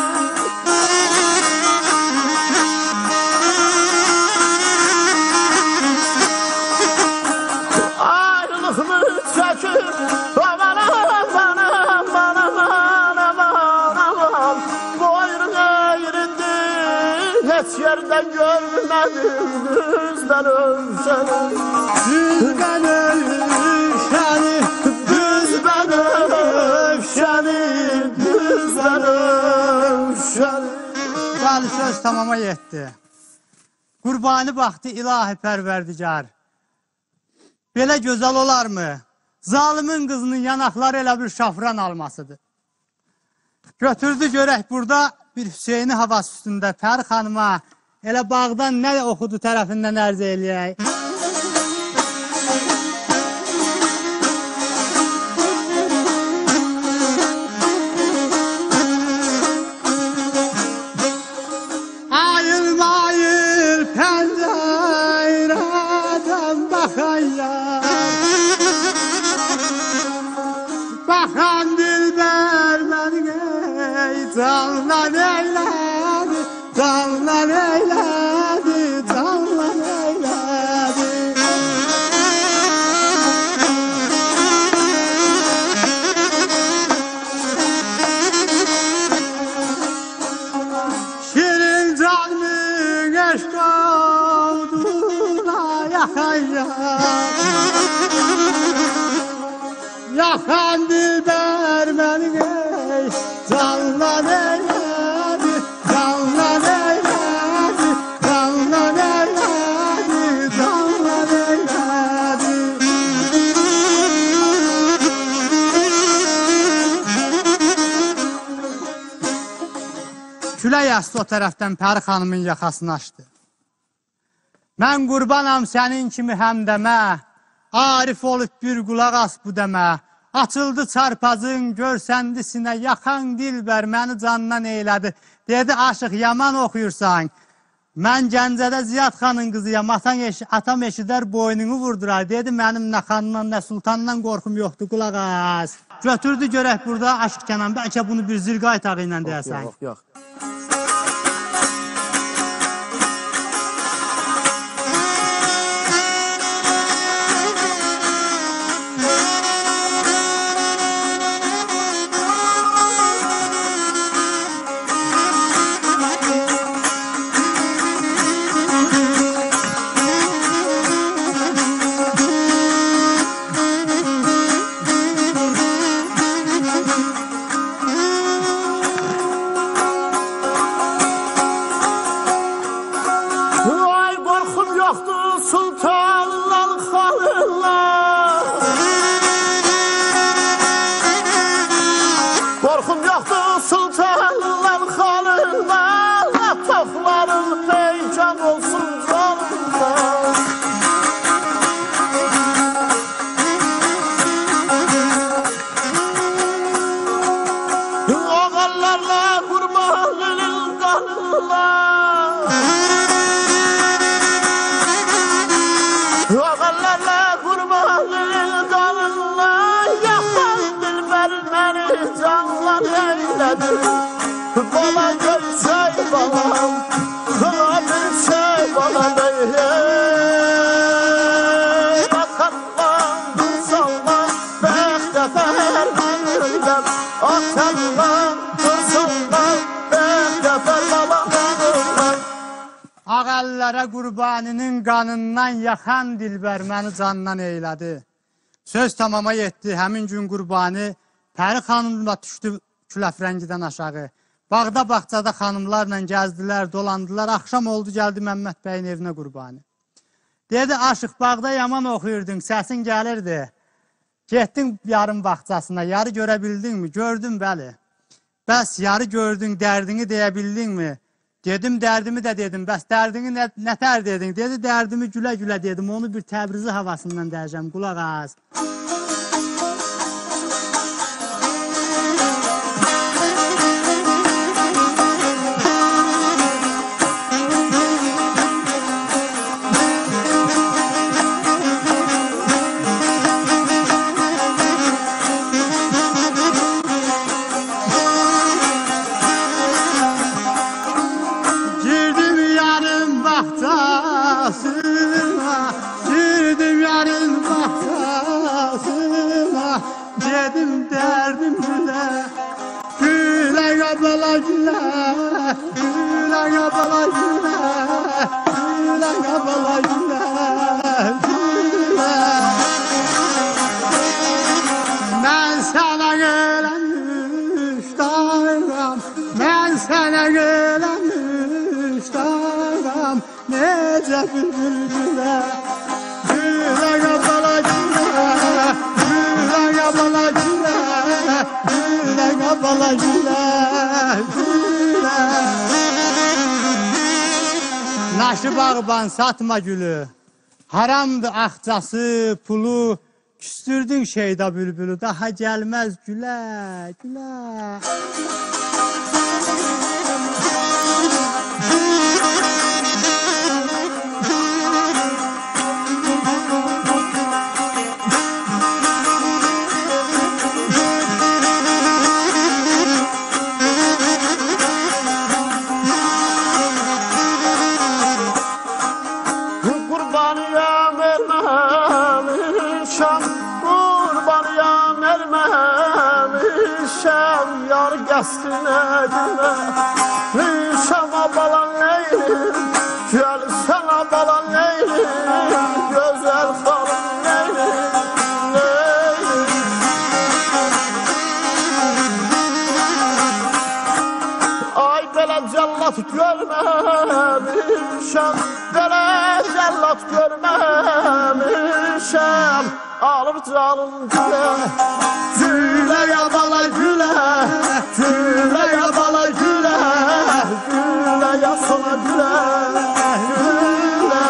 Speaker 3: Ayrılıklı çekip aman aman aman aman aman aman, heç yerdən görmədim düzdən övşəni, düzdən övşəni, düzdən övşəni, düzdən övşəni.
Speaker 2: Bəli, söz tamama yetdi. Qurbani baxdı ilahi pərverdigar. Belə gözəl olarmı? Zalimin qızının yanaqları elə bir şafran almasıdır. Götürdü görək burada bir Hüseyni havası üstündə Pəri xanıma elə bağdan nə oxudu tərəfindən ərz eləyək. Ayıl mayıl pəncərədən baxan yar, baxan dilbər məni canlan eylədi, canlan eylədi, canlan eylədi. Şirin canımın eşq olduğuna yaxan yar, yaxan dilbər məni canlan eylədi, canlan eylədi, canlan eylədi, canlan eylədi. Külək əsdi o tərəfdən Pəri xanımın yaxasını açdı. Mən qurbanam sənin kimi həmdəmə, arif olub bir qulaq as bu dəmə. Açıldı çarpazın, görsəndi sinə, yaxan dilbər məni candan eylədi. Dedi, aşıq yaman oxuyursan. Mən Gəncədə Ziyad xanın qızıyam, atam eşidər boynunu vurdurar. Dedi, mənim nə xandan, nə sultandan qorxum yoxdur, qulaq as. Götürdü görək burada aşıq Kənan, bəlkə bunu bir zilqay tağı ilə deyəsən.
Speaker 3: Yox, yox. Neferlerle kurbanın kanına yakan dilber beni canlar eyledi. Bana görsey balam, kılabilsey bana bey. Atarlan, dursallan, bektefer gönlümden. Atarlan, dursallan, bektefer bala gönlümden.
Speaker 2: Ağəllərə qurbaninin qanından yaxan dilbər məni candan eylədi. Söz tamama yetdi, həmin gün Qurbani Pəri xanımla düşdü Küləfrəngidən aşağı. Bağda, bağçada xanımlarla gəzdilər, dolandılar. Axşam oldu, gəldi Məmməd bəyin evinə Qurbani. Dedi, aşıq bağda yaman oxuyurdun, səsin gəlirdi. Getdin yarım bağçasına, yarı görə bildinmi? Gördüm, bəli. Bəs yarı gördün, dərdini deyə bildinmi? Dedim, dərdimi də dedim. Bəs dərdini nə, nətər dedin? Dedi, dərdimi gülə-gülə dedim. Onu bir Təbrizi havasından deyəcəm. Qulaq az. Girdim yarın bahçasına, dedim derdim güle, güle kabala güle, güle kabala güle, güle kabala güle, güle. Ben sana gelen müştağım, ben sana gelen müştağım. Nece bülbüle, güle kabala güle, güle kabala güle, güle kabala güle, güle. Naşı bağban satma gülü, haramdı axcası, pulu, küstürdün şeyda bülbülü, daha gelmez güle, güle.
Speaker 3: Yar qəsdinə günə Şama balan neylim Gəl sana balan neylim Gözəl xalım neylim Neylim Ay belə cəllat görməmişəm Belə cəllat görməmişəm Alır canım gülə Gülə yabala gülə Gülə yabala gülə Gülə yasana gülə Gülə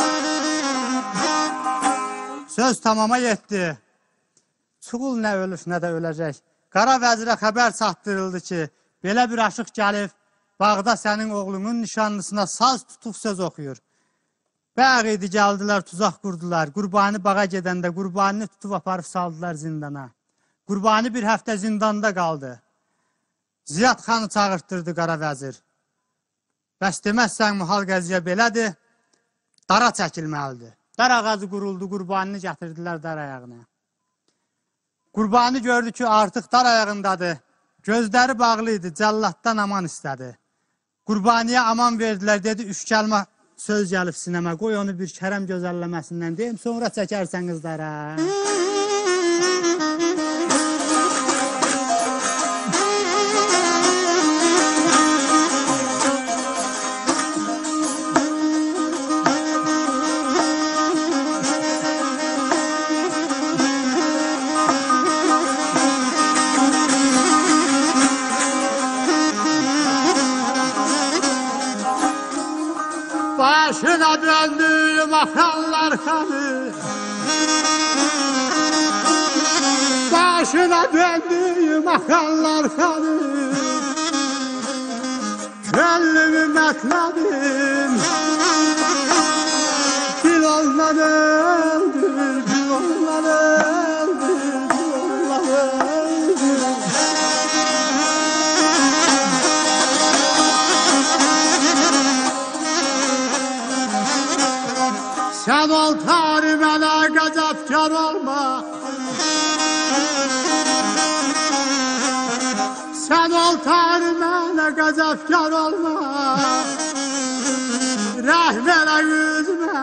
Speaker 2: Söz tamama yetdi. Çuğul nə ölür, nə də öləcək. Qara vəzirə xəbər çatdırıldı ki, belə bir aşıq gəlib, bağda sənin oğlunun nişanlısına saz tutub söz oxuyur. Bəğ idi, gəldilər, tuzaq qurdular. Qurbani bağa gedəndə Qurbanini tutub aparıb saldılar zindana. Qurbani bir həftə zindanda qaldı. Ziyad xanı çağırtdırdı qara vəzir. Bəs deməzsən mühal qəziyə belədir, dara çəkilməlidir. Dar ağacı quruldu, Qurbanini gətirdilər dar ayağına. Qurbani gördü ki, artıq dar ayağındadır. Gözləri bağlı idi, cəllatdan aman istədi. Qurbaniyə aman verdilər, dedi, üç kəlmə söz gəlib sinəmə, qoy onu bir kərəm gözəlləməsindən deyim, sonra çəkərsən qızlara. Başına döndüğüm akanlar kanı Başına döndüğüm akanlar kanı Gönlümü metledim Dil ondan öldür, gül ondan öldür, gül ondan öldür. Sen ol tarih mənə qəzəbkar olma. Sen ol tarih mənə qəzəbkar olma. Rəhm elə yüzümə.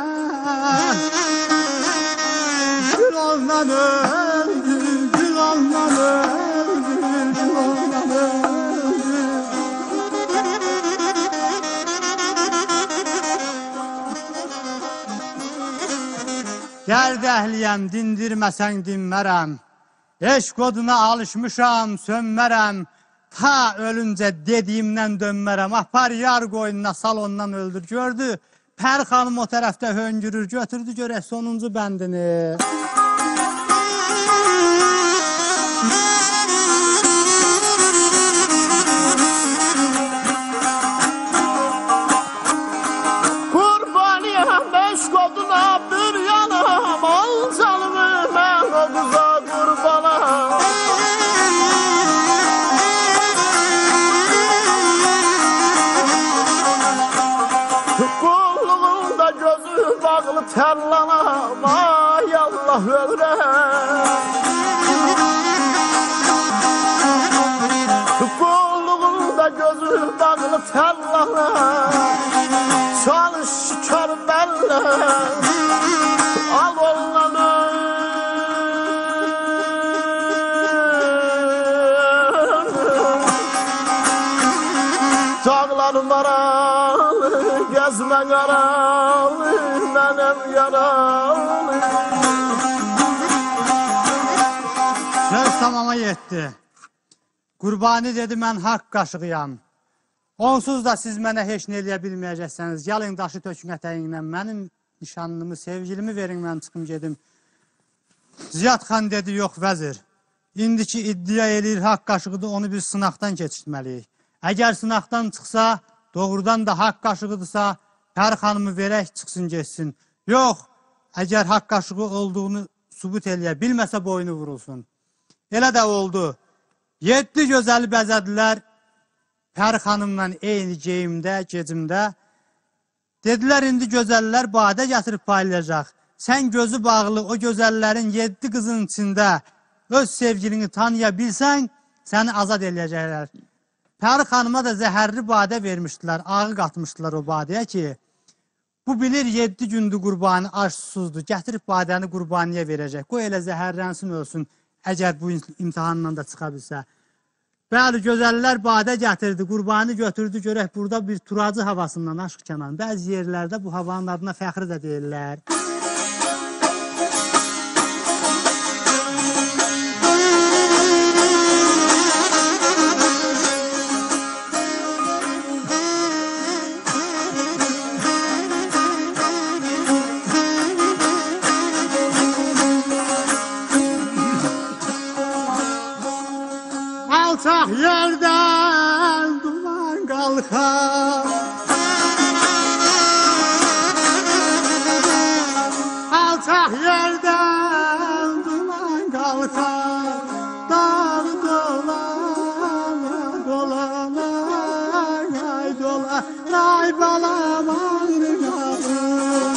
Speaker 2: Gül ondan öldür, gül ondan öldür, gül ondan öldür. Gərdəhliyəm, dindirməsən dinmərəm. Eşq oduna alışmışam, sönmərəm. Ta ölüncə dediyimdən dönmərəm. Apar yar qoyununa sal ondan öldür. Gördü, Pər xanım o tərəfdə höngürür. Götürdü görək sonuncu bəndini.
Speaker 3: Qurbaniyəm eşq oduna bir yanım, ol canımı mən o qıza qurbanam. Qulluğunda gözü bağlı tərlanam, ay Allah ölürəm. Qulluğunda gözü bağlı tərlanam, çalış kör bəllə, al ondan öldür. Dağlar maralı, gezme qaralı, mənim yaralı.
Speaker 2: Söz tamama yetdi. Qurbani dedi, mən haqq qaşığıyam. Onsuz da siz mənə heç nə eləyə bilməyəcəksiniz. Gəlin daşı tökün ətəyinlə, mənim nişanlımı, sevgilimi verin, mən çıxım gedim. Ziyad xan dedi, yox vəzir. İndiki iddia eləyir, haqq qaşığıdır, onu biz sınaqdan keçirtməliyik. Əgər sınaqdan çıxsa, doğrudan da haqq qaşığıdırsa, Pər xanımı verək, çıxsın, geçsin. Yox, əgər haqq qaşığı olduğunu sübut eləyə, bilməsə boynu vurulsun. Elə də oldu. Yeddi gözəli bəzədilər Pər xanımla eyni geyimdə, gecimdə. Dedilər, indi gözəllər badə gətirib paylayacaq. Sən gözü bağlı o gözəllərin yeddi qızın içində öz sevgilini tanıya bilsən, səni azad eləyəcəklər. Pər xanıma da zəhərli badə vermişdilər, ağı qatmışdılar o badəyə ki, bu bilir yeddi gündür Qurbani aç susuzdur, gətirib badəni Qurbaniyə verəcək. Qoy elə zəhərlənsin, ölsün, əgər bu imtihanla da çıxa bilsə. Bəli, gözəllər badə gətirdi, Qurbani götürdü, görək burada bir turacı havasından aşıq kənan. Bəzi yerlərdə bu havanın adına fəxri də deyirlər. Alçaq yerdən duman qalxar. Alçaq yerdən duman qalxar. Dağ dolana, dolana, ay dolana, ay balam ağrınadır.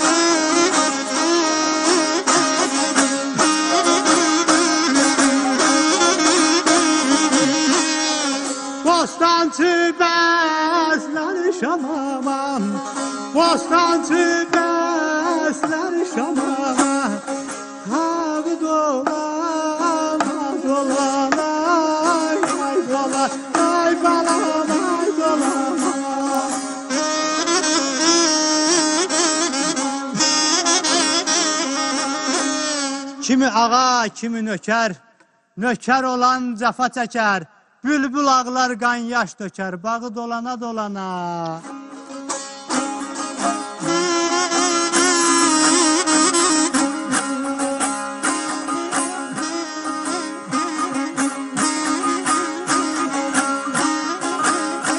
Speaker 2: Bostancı bəsləri şamamam, bostancı bəsləri şamamam. Hağı dolana, dolana, ay dolana, ay balam, ay dolana. Kimi ağa, kimi nökər, nökər olan cəfa çəkər. Bülbül ağlar qan yaş dökər, bağı dolana dolana.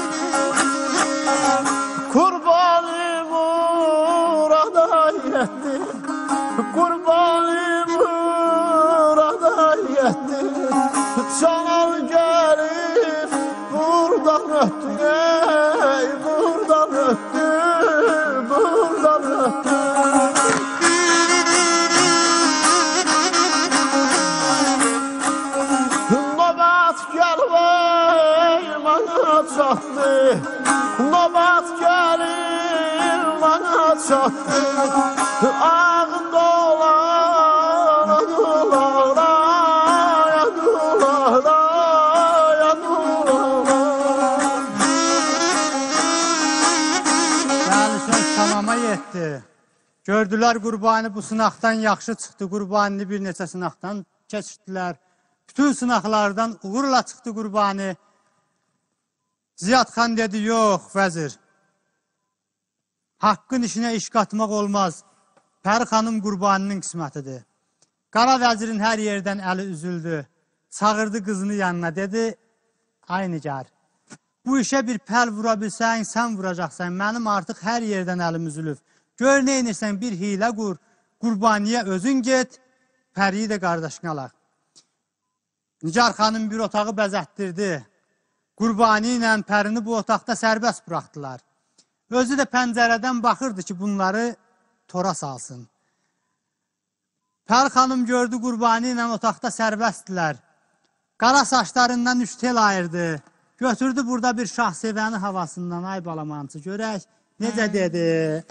Speaker 3: Qurbanı burada yetdi, Qurbanım burada yetti Çalal gelip buradan öttü ey buradan öttü buradan öttü Nöbət gəlvey bana çatdı Nöbət gəlir bana çatdı Ağında olan adılara Yadılara Yadılara
Speaker 2: Bəli, söz tamama yetdi. Gördülər Qurbani bu sınaqdan yaxşı çıxdı. Qurbanini bir neçə sınaqdan keçirtdilər. Bütün sınaqlardan uğurla çıxdı Qurbani. Ziyad xan dedi, yox vəzir. Haqqın işinə iş qatmaq olmaz. Pəri xanım Qurbaninin qismətidir. Qara vəzirin hər yerdən əli üzüldü. Çağırdı qızını yanına, dedi, ay Nigar, bu işə bir pəl vura bilsən, sən vuracaqsan. Mənim artıq hər yerdən əlim üzülüb. Gör, neynirsən, bir hilə qur. Qurbaniyə özün get, Pəriyi də qardaşına alaq. Nigar xanım bir otağı bəzətdirdi. Qurbani ilə Pərini bu otaqda sərbəst buraxdılar. Özü də pəncərədən baxırdı ki, bunları tora salsın. Pəri xanım gördü Qurbani ilə otaqda sərbəstdilər. Qara saçlarından üç tel ayırdı. Götürdü burada bir şah sevəni havasından. Ay balamancı, görək necə dedi.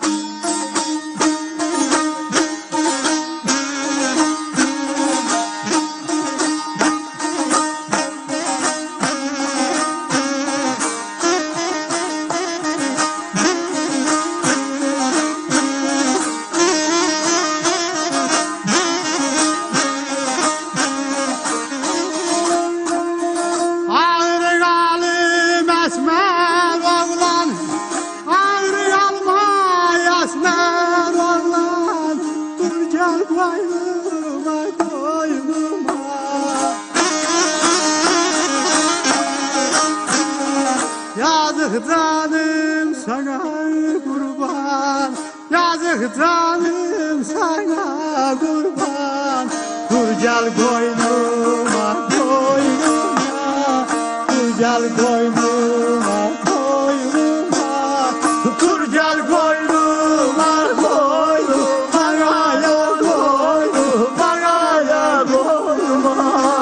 Speaker 2: Yazık canım sana kurban, yazık canım sana kurban. Dur gel koynuma, koynuma, dur gel koynuma, koynuma, dur gel koynuma, koynuma, ya koynuma, ya koynuma.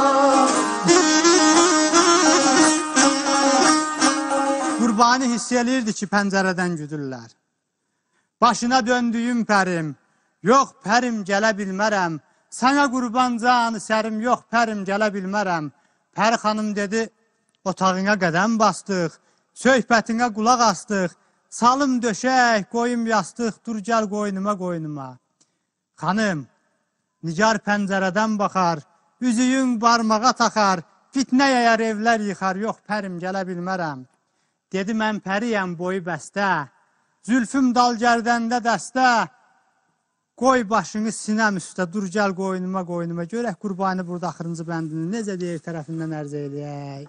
Speaker 2: Qurbani hiss elirdi ki, pəncərədən güdürlər. Başına döndüyüm Pərim, yox Pərim gələ bilmərəm. Sənə qurban canı sərim, yox Pərim gələ bilmərəm. Pəri xanım dedi, otağına qədəm bastıq, söhbətinə qulaq astıq. Salım döşək, qoyum yastıq, dur gəl qoynuma qoynuma. Xanım, Nigar pəncərədən baxar, üzüyün barmağa taxar, fitnə yəyər evlər yıxar, yox Pərim gələ bilmərəm. Dedi, mən pəriyəm boyu bəstə, zülfüm dal gərdəndə dəstə, qoy başını sinəm üstə, dur gəl qoynuma qoynuma. Görək Qurbani burada axırıncı bəndini necə deyir tərəfindən ərz eləyək.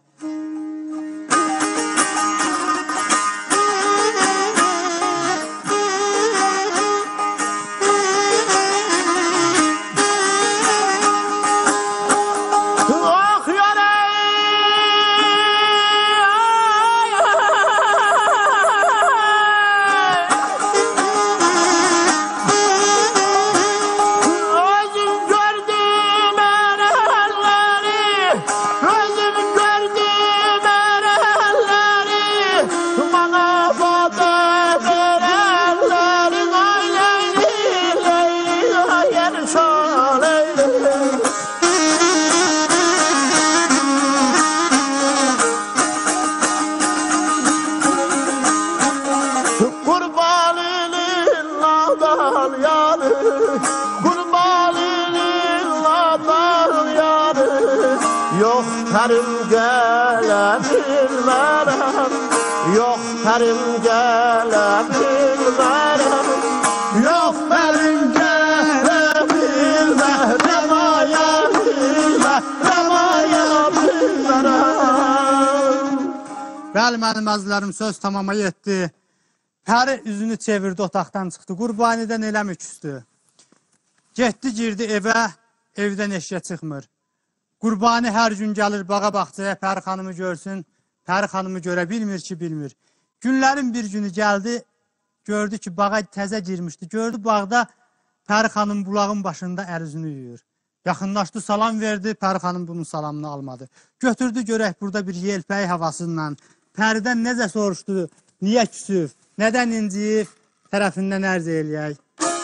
Speaker 2: Yox Pərim gələ bilmərəm, yox Pərim gələ bilmərəm, yox Pərim gələ bilmərəm, aya bilmərəm, aya bilmərəm. Bəli, mənim əzizlərim, söz tamama yetdi. Pəri üzünü çevirdi, otaqdan çıxdı. Qurbanidən eləmi küstü. Getdi girdi evə, evdən eşyə çıxmır. Qurbani hər gün gəlir bağa baxcaya, Pəri xanımı görsün. Pəri xanımı görə bilmir ki, bilmir. Günlərin bir günü gəldi, gördü ki, bağa təzə girmişdi. Gördü bağda Pəri xanım bulağın başında ərzini yuyur. Yaxınlaşdı, salam verdi, Pəri xanım bunun salamını almadı. Götürdü görək burada bir yelpəyi havasıyla. Pəridən necə soruşdu, niyə küsüb, nədən inciyib, tərəfindən ərz eləyək.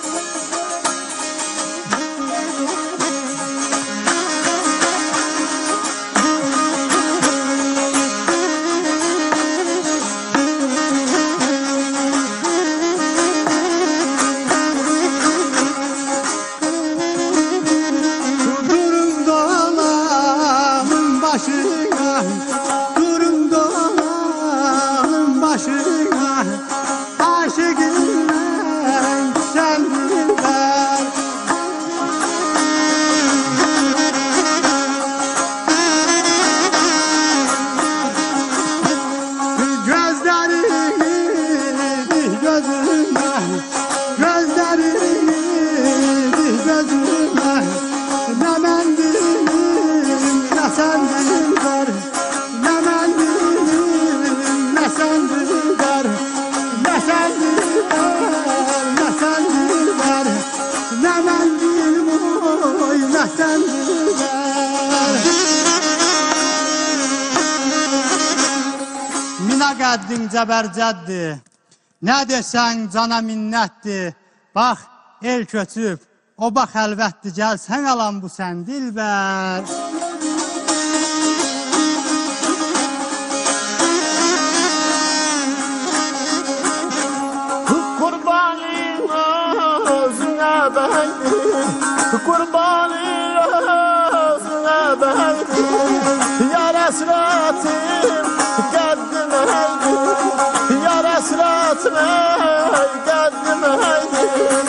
Speaker 2: Mina qəddin cəbərcəddir, nə desən cana minnətdir. Bax, el köçüb, o bax əlvətdir, gəl sən alan bu sən dilbər.
Speaker 3: Kurbanın özüne bendir, kurbanın özüne bendir. Yar esretim qəddim eydir, yar esretime qəddim eydir.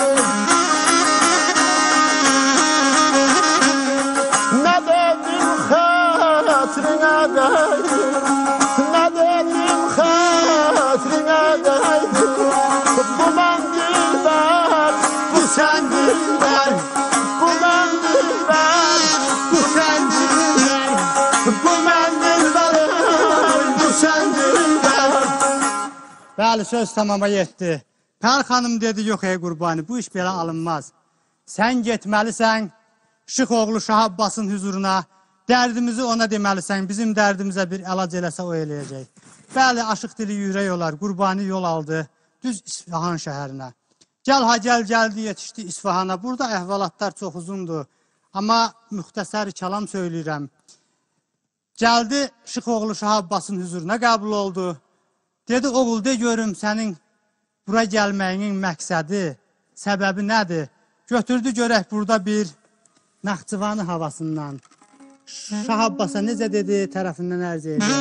Speaker 3: Ne dedim xatrine deydir, ne dedim xatrine deydir. Bu mən dilbər, bu sən dilbər, bu mən dilbər, bu sən dilbər, bu mən dilbər, bu sən dilbər.
Speaker 2: Bəli, söz tamama yetdi. Pəri xanım dedi, yox ey Qurbani, bu iş belə alınmaz. Sən getməlisən Şıx oğlu Şah Abbasın huzuruna, dərdimizi ona deməlisən, bizim dərdimizə bir əlac eləsə o eləyəcək. Bəli, aşıq dili yürək olar, Qurbani yol aldı, düz İsfahan şəhərinə. Gəl ha gəl gəldi, yetişdi İsfahana. Burada əhvalatlar çox uzundur, amma müxtəsər kəlam söyləyirəm. Gəldi Şıx oğlu Şah Abbasın huzuruna qəbul oldu. Dedi, oğul de görüm sənin bura gəlməyinin məqsədi, səbəbi nədir? Götürdü görək burada bir Naxçıvanı havasından. Şah Abbas'a necə dedi, tərəfindən ərz edək.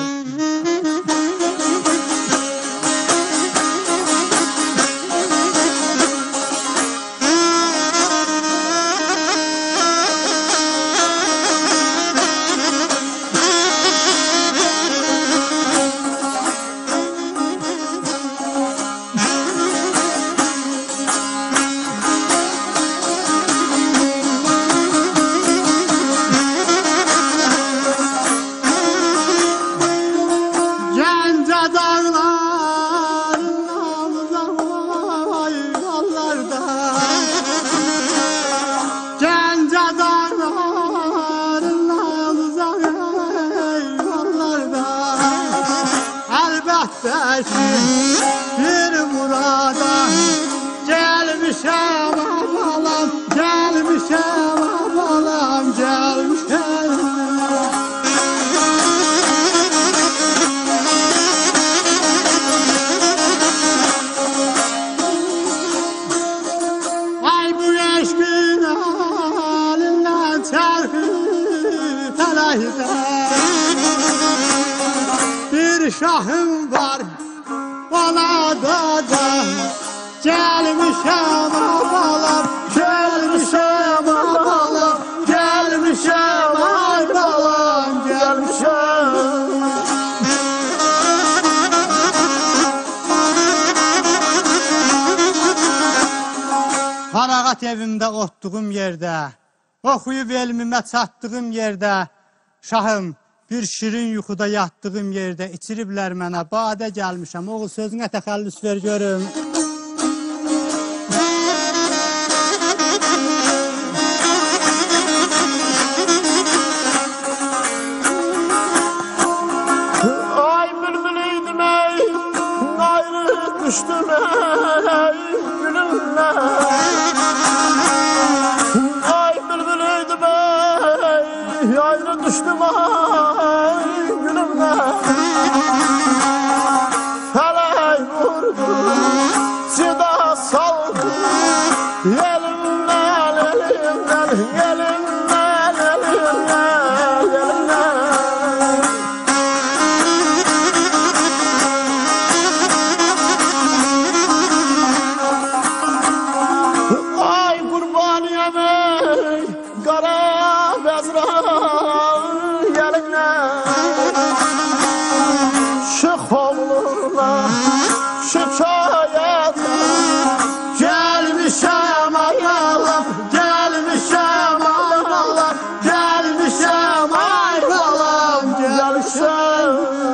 Speaker 2: Bir murada gelmişem balam, gelmişem balam, gelmişem. Ay bu eşkin halinden çarpı felayda. Bir şahım var bana da da, gelmişem balam, gelmişem balam, gelmişem balam, gelmişem. Faragat Yat evimdə otduğum yerdə, oxuyub elmimə çatdığım yerdə, şahım, bir şirin yuxuda yatdığım yerdə içiriblər mənə, badə gəlmişəm. Oğul, sözünə təxəllüs ver görüm.
Speaker 3: Ay bülbülüydüm ey, ayrı düştüm ey gülümle. Ay bülbülüydüm ey, ayrı düştüm ey gülümle. Felek vurdu, cida saldı, elimden elimden elimden elimden elimden. Ay kurbaniyem ey, kara bezran gelinle. Şık oğluna, şikayete, gelmişem ay balam, gelmişem ay balam, gelmişem ay balam, gelmişem.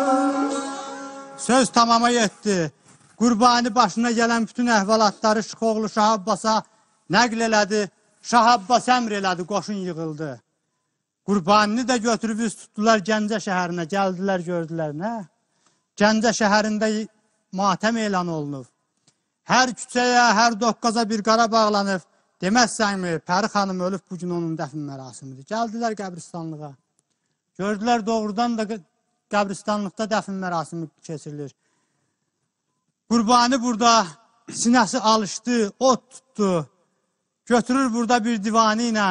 Speaker 2: Söz tamama yetdi. Qurbani başına gələn bütün əhvalatları Şıxoğlu Şah Abbasa nəql elədi. Şah Abbas əmr elədi, qoşun yığıldı. Qurbanini də götürüb üz tutdular Gəncə şəhərinə, gəldilər, gördülər, nə? Gəncə şəhərində matəm elan olunub. Hər küçəyə, hər doqqaza bir qara bağlanıb. Deməzsənmi, Pəri xanım ölüb, bugün onun dəfn mərasimidir. Gəldilər qəbristanlığa. Gördülər, doğrudan da qəbristanlıqda dəfn mərasimi keçirilir. Qurbani burada sinəsi alışdı, ot tutdu. Götürür burada bir divanı ilə.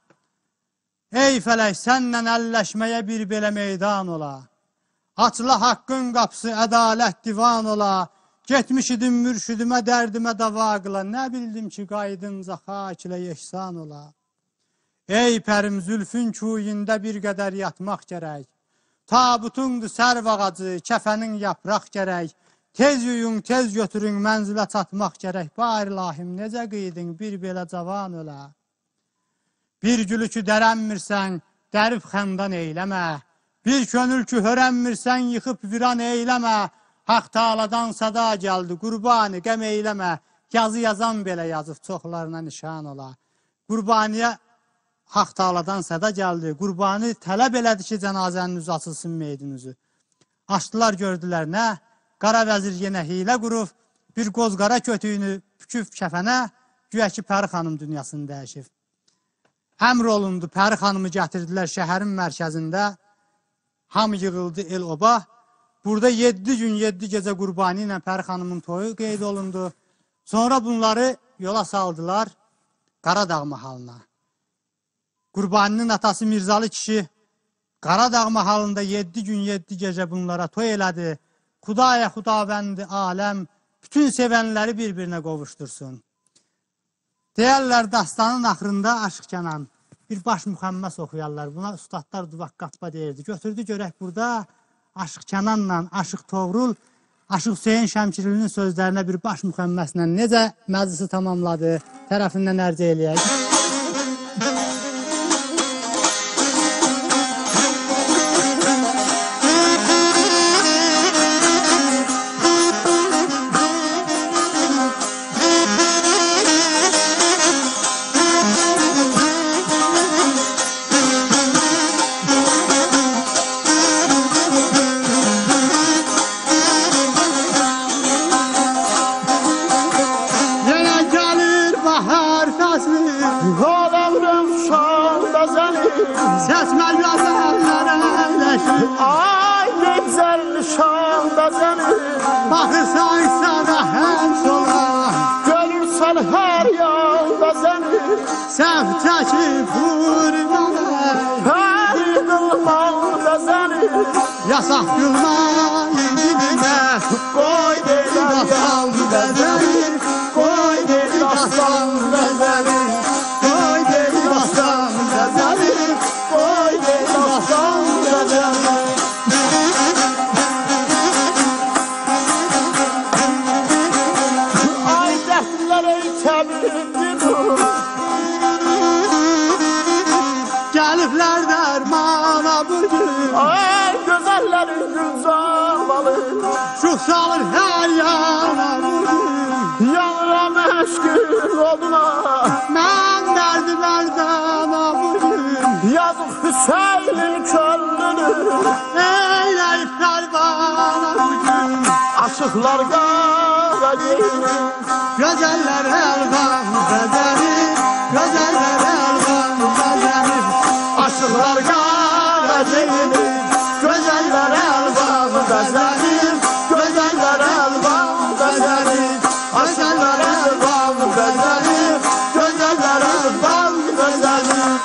Speaker 2: Ey fələk, sənlə əlləşməyə bir belə meydan ola. Açla haqqın qapısı, ədalət divan ola. Getmiş idim mürşidimə, dərdimə dava qıla. Nə bildim ki, qaydınca xak ilə yehsan ola. Ey pərim, zülfün kuyində bir qədər yatmaq gərək. Tabutundur sərv ağacı, kəfənin yapraq gərək. Tez yuyun, tez götürün, mənzilə çatmaq gərək. Bari lahim, necə qıydın bir belə cavan ölə. Bir gülü ki dərənmirsən, dərib xəndan eyləmə. Bir könül ki hörənmirsən, yıxıb viran eyləmə. Haq Taaladan səda gəldi, Qurbani qəm eyləmə. Yazı yazan belə yazıb, çoxlarına nişan ola. Qurbaniyə Haq Taaladan səda gəldi. Qurbani tələb elədi ki, cənazəniz açılsın meydinizi. Açdılar, gördülər, nə? Qara vəzir yenə hilə qurub, bir qoz qara kötüyünü püküb kəfənə, güya ki, Pəri xanım dünyasını dəyişib. Əmr olundu, Pəri xanımı gətirdilər şəhərin mərkəzində, hamı yığıldı el-oba. Burada yeddi gün, yeddi gecə Qurbani ilə Pəri xanımın toyu qeyd olundu. Sonra bunları yola saldılar Qaradağ mahalına. Qurbaninin atası Mirzalı kişi Qaradağ mahalında yeddi gün, yeddi gecə bunlara toy elədi. Xudaya xudavəndi aləm, bütün sevənləri bir-birinə qovuştursun. Deyərlər, dastanın axırında Aşıq Kənan, bir baş müxəmməs oxuyarlar. Buna ustadlar Duvaq Qappa deyirdi. Götürdü görək burada Aşıq Kənanla, Aşıq Toğrul, Aşıq Hüseyin Şəmkirlinin sözlərinə bir baş müxəmməslə necə məclisi tamamladı, tərəfindən ərcə eləyək. Səsmə yazanlara əyləşir.
Speaker 3: Ay güzel şanda seni,
Speaker 2: Baxırsan sana həm sola,
Speaker 3: görürsen her yanda seni.
Speaker 2: səhv çəkib vur mənə.
Speaker 3: Her yılmanda seni,
Speaker 2: Yasaq qılma indimə,
Speaker 3: koy değil
Speaker 2: dastan bəzəli,
Speaker 3: koy değil
Speaker 2: dastan bəzəli,
Speaker 3: koy değil
Speaker 2: dastan bəzəli,
Speaker 3: koy değil dastan bedeli. Ay dertlere tabip
Speaker 2: Elifler dermana bugün
Speaker 3: Ay güzellerin gülzarmalı
Speaker 2: Şuh salır her yana bugün
Speaker 3: Yanıram eşkin oduna
Speaker 2: Ben derdi merdana bugün
Speaker 3: Yazık Hüseyin'in könlünü
Speaker 2: Eyleyip bana bugün
Speaker 3: Aşıklar kara giyinir
Speaker 2: Gözeller elvan bedenir Gözeller elvan bedenir
Speaker 3: Aşıklar kara giyinir Güzeller elvan bezenir Güzeller elvan bezenir Aşıklar elvan bezenir Güzeller elvan bezenir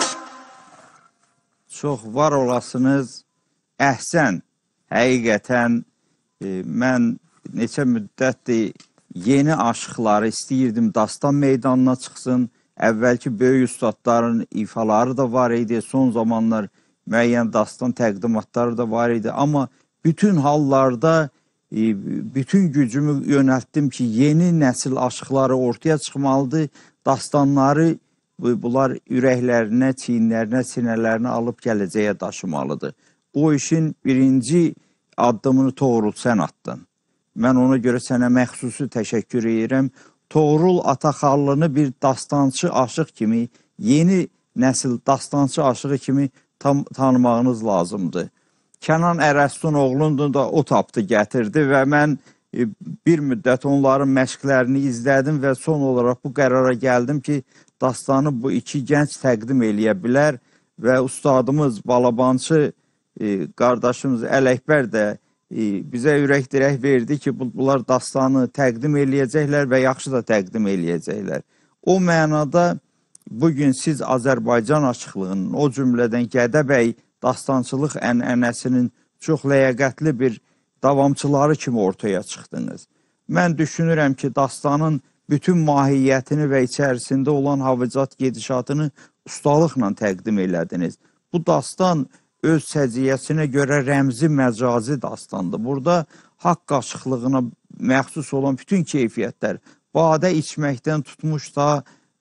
Speaker 1: Çox var olasınız. Əhsən, həqiqətən e, mən neçə müddətdir yeni aşıqları istəyirdim dastan meydanına çıxsın. Əvvəlki böyük ustadların ifaları da var idi. Son zamanlar müəyyən dastan təqdimatları da var idi. Amma bütün hallarda e, bütün gücümü yönəltdim ki, yeni nəsil aşıqları ortaya çıxmalıdır. Dastanları bunlar ürəklərinə, çiyinlərinə, sinələrinə alıb gələcəyə daşımalıdır. O işin birinci addımını Toğrul sən attın. Mən ona görə sənə məxsusi təşəkkür edirəm. Toğrul Ataxallını bir dastançı aşıq kimi, yeni nəsil dastançı aşığı kimi tam, tanımağınız lazımdır. Kənan Ərəstun oğlunu da o tapdı, gətirdi və mən e, bir müddət onların məşqlərini izlədim və son olaraq bu qərara gəldim ki, dastanı bu iki gənc təqdim eləyə bilər və ustadımız, balabançı e, qardaşımız Ələkbər də e, bizə ürək dirək verdi ki, bunlar dastanı təqdim eləyəcəklər və yaxşı da təqdim eləyəcəklər. O mənada bugün siz Azərbaycan aşıqlığının, o cümlədən Gədəbəy dastançılıq ənənəsinin çox ləyaqətli bir davamçıları kimi ortaya çıxdınız. Mən düşünürəm ki, dastanın bütün mahiyyətini və içərisində olan havıcat gedişatını ustalıqla təqdim elədiniz. Bu dastan öz səciyyəsinə görə rəmzi məcazi dastandır. Burada haqq aşıqlığına məxsus olan bütün keyfiyyətlər, badə içməkdən tutmuş da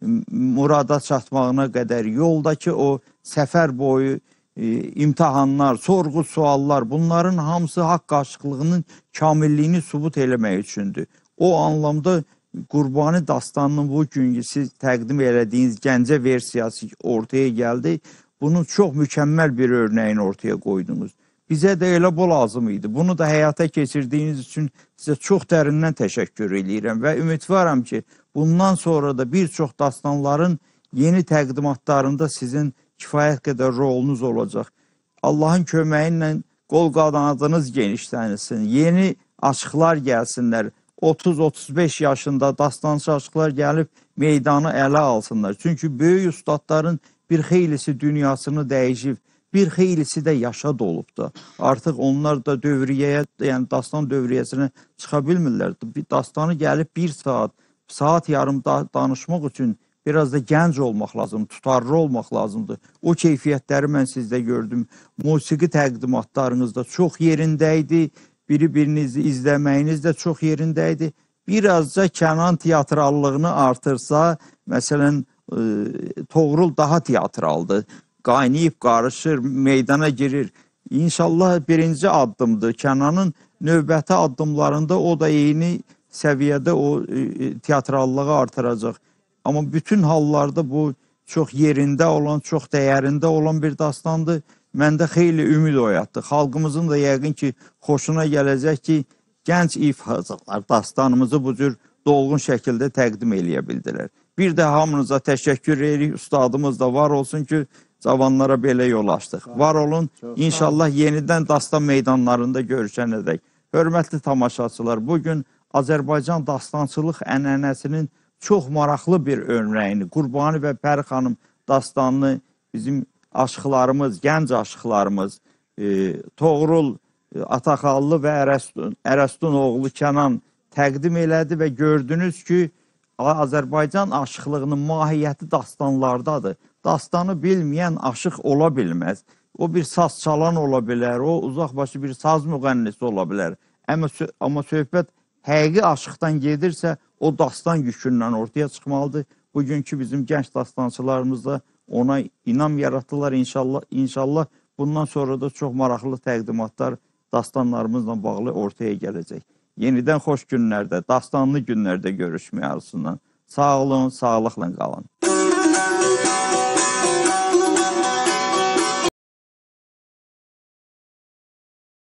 Speaker 1: murada çatmağına qədər, yoldakı o səfər boyu e, imtihanlar, sorğu suallar, bunların hamısı haqq aşıqlığının kamilliyini subut eləmək üçündür. O anlamda Qurbani dastanının bugünkü siz təqdim elədiyiniz Gəncə versiyası ortaya gəldi. Bunun çox mükəmməl bir örnəyini ortaya qoydunuz. Bizə də elə bu lazım idi. Bunu da həyata keçirdiyiniz üçün sizə çox dərindən təşəkkür edirəm və ümidvaram ki, bundan sonra da bir çox dastanların yeni təqdimatlarında sizin kifayət qədər rolunuz olacaq. Allahın köməyi ilə qol qanadınız genişlənsin, yeni aşıqlar gəlsinlər. otuz otuz beş yaşında dastançı aşıqlar gəlib meydanı ələ alsınlar. Çünki böyük ustadların bir xeylisi dünyasını dəyişib, bir xeylisi də yaşa dolubdur. Artıq onlar da dövriyyəyə, yəni dastan dövriyyəsinə çıxa bilmirlər. Bir dastanı gəlib bir saat, saat yarım da danışmaq üçün biraz da gənc olmaq lazım, tutarlı olmaq lazımdır. O keyfiyyətləri mən sizdə gördüm. Musiqi təqdimatlarınızda çox yerində idi. Biri-birinizi izləməyiniz də çox yerində idi. Birazca Kənan teatrallığını artırsa, məsələn, e, Toğrul daha teatraldır. Qaynayıb, qarışır, meydana girir. İnşallah birinci addımdır. Kənanın növbəti addımlarında o da eyni səviyyədə o e, teatrallığı artıracaq. Amma bütün hallarda bu çox yerində olan, çox dəyərində olan bir dastandır. Məndə xeyli ümid oyatdı. Xalqımızın da yəqin ki, xoşuna gələcək ki, gənc ifazalar dastanımızı bu cür dolğun şəkildə təqdim eləyə bildilər. Bir də hamınıza təşəkkür edirik. Ustadımız da var olsun ki, cavanlara belə yol açdıq. Var olun. İnşallah yenidən dastan meydanlarında görüşənədək. Hörmətli tamaşaçılar, bugün Azərbaycan dastançılıq ənənəsinin çox maraqlı bir örnəyini, Qurbani və Pəri xanım dastanını bizim aşıqlarımız, gənc aşıqlarımız, e, Toğrul e, Ataxallı və Ərəstun, Ərəstun oğlu Kənan təqdim elədi və gördünüz ki, Azərbaycan aşıqlığının mahiyyəti dastanlardadır. Dastanı bilməyən aşıq ola bilməz. O bir saz çalan ola bilər, o uzaqbaşı bir saz müğənnisi ola bilər. Amma, amma söhbət həqiqi aşıqdan gedirsə, o dastan yükündən ortaya çıxmalıdır. Bugünkü bizim gənc dastançılarımız da ona inam yaratdılar inşallah. İnşallah bundan sonra da çox maraqlı təqdimatlar dastanlarımızla bağlı ortaya gələcək. Yenidən xoş günlərdə, dastanlı günlərdə görüşmək arzusundan. Sağ olun, sağlıqla qalın.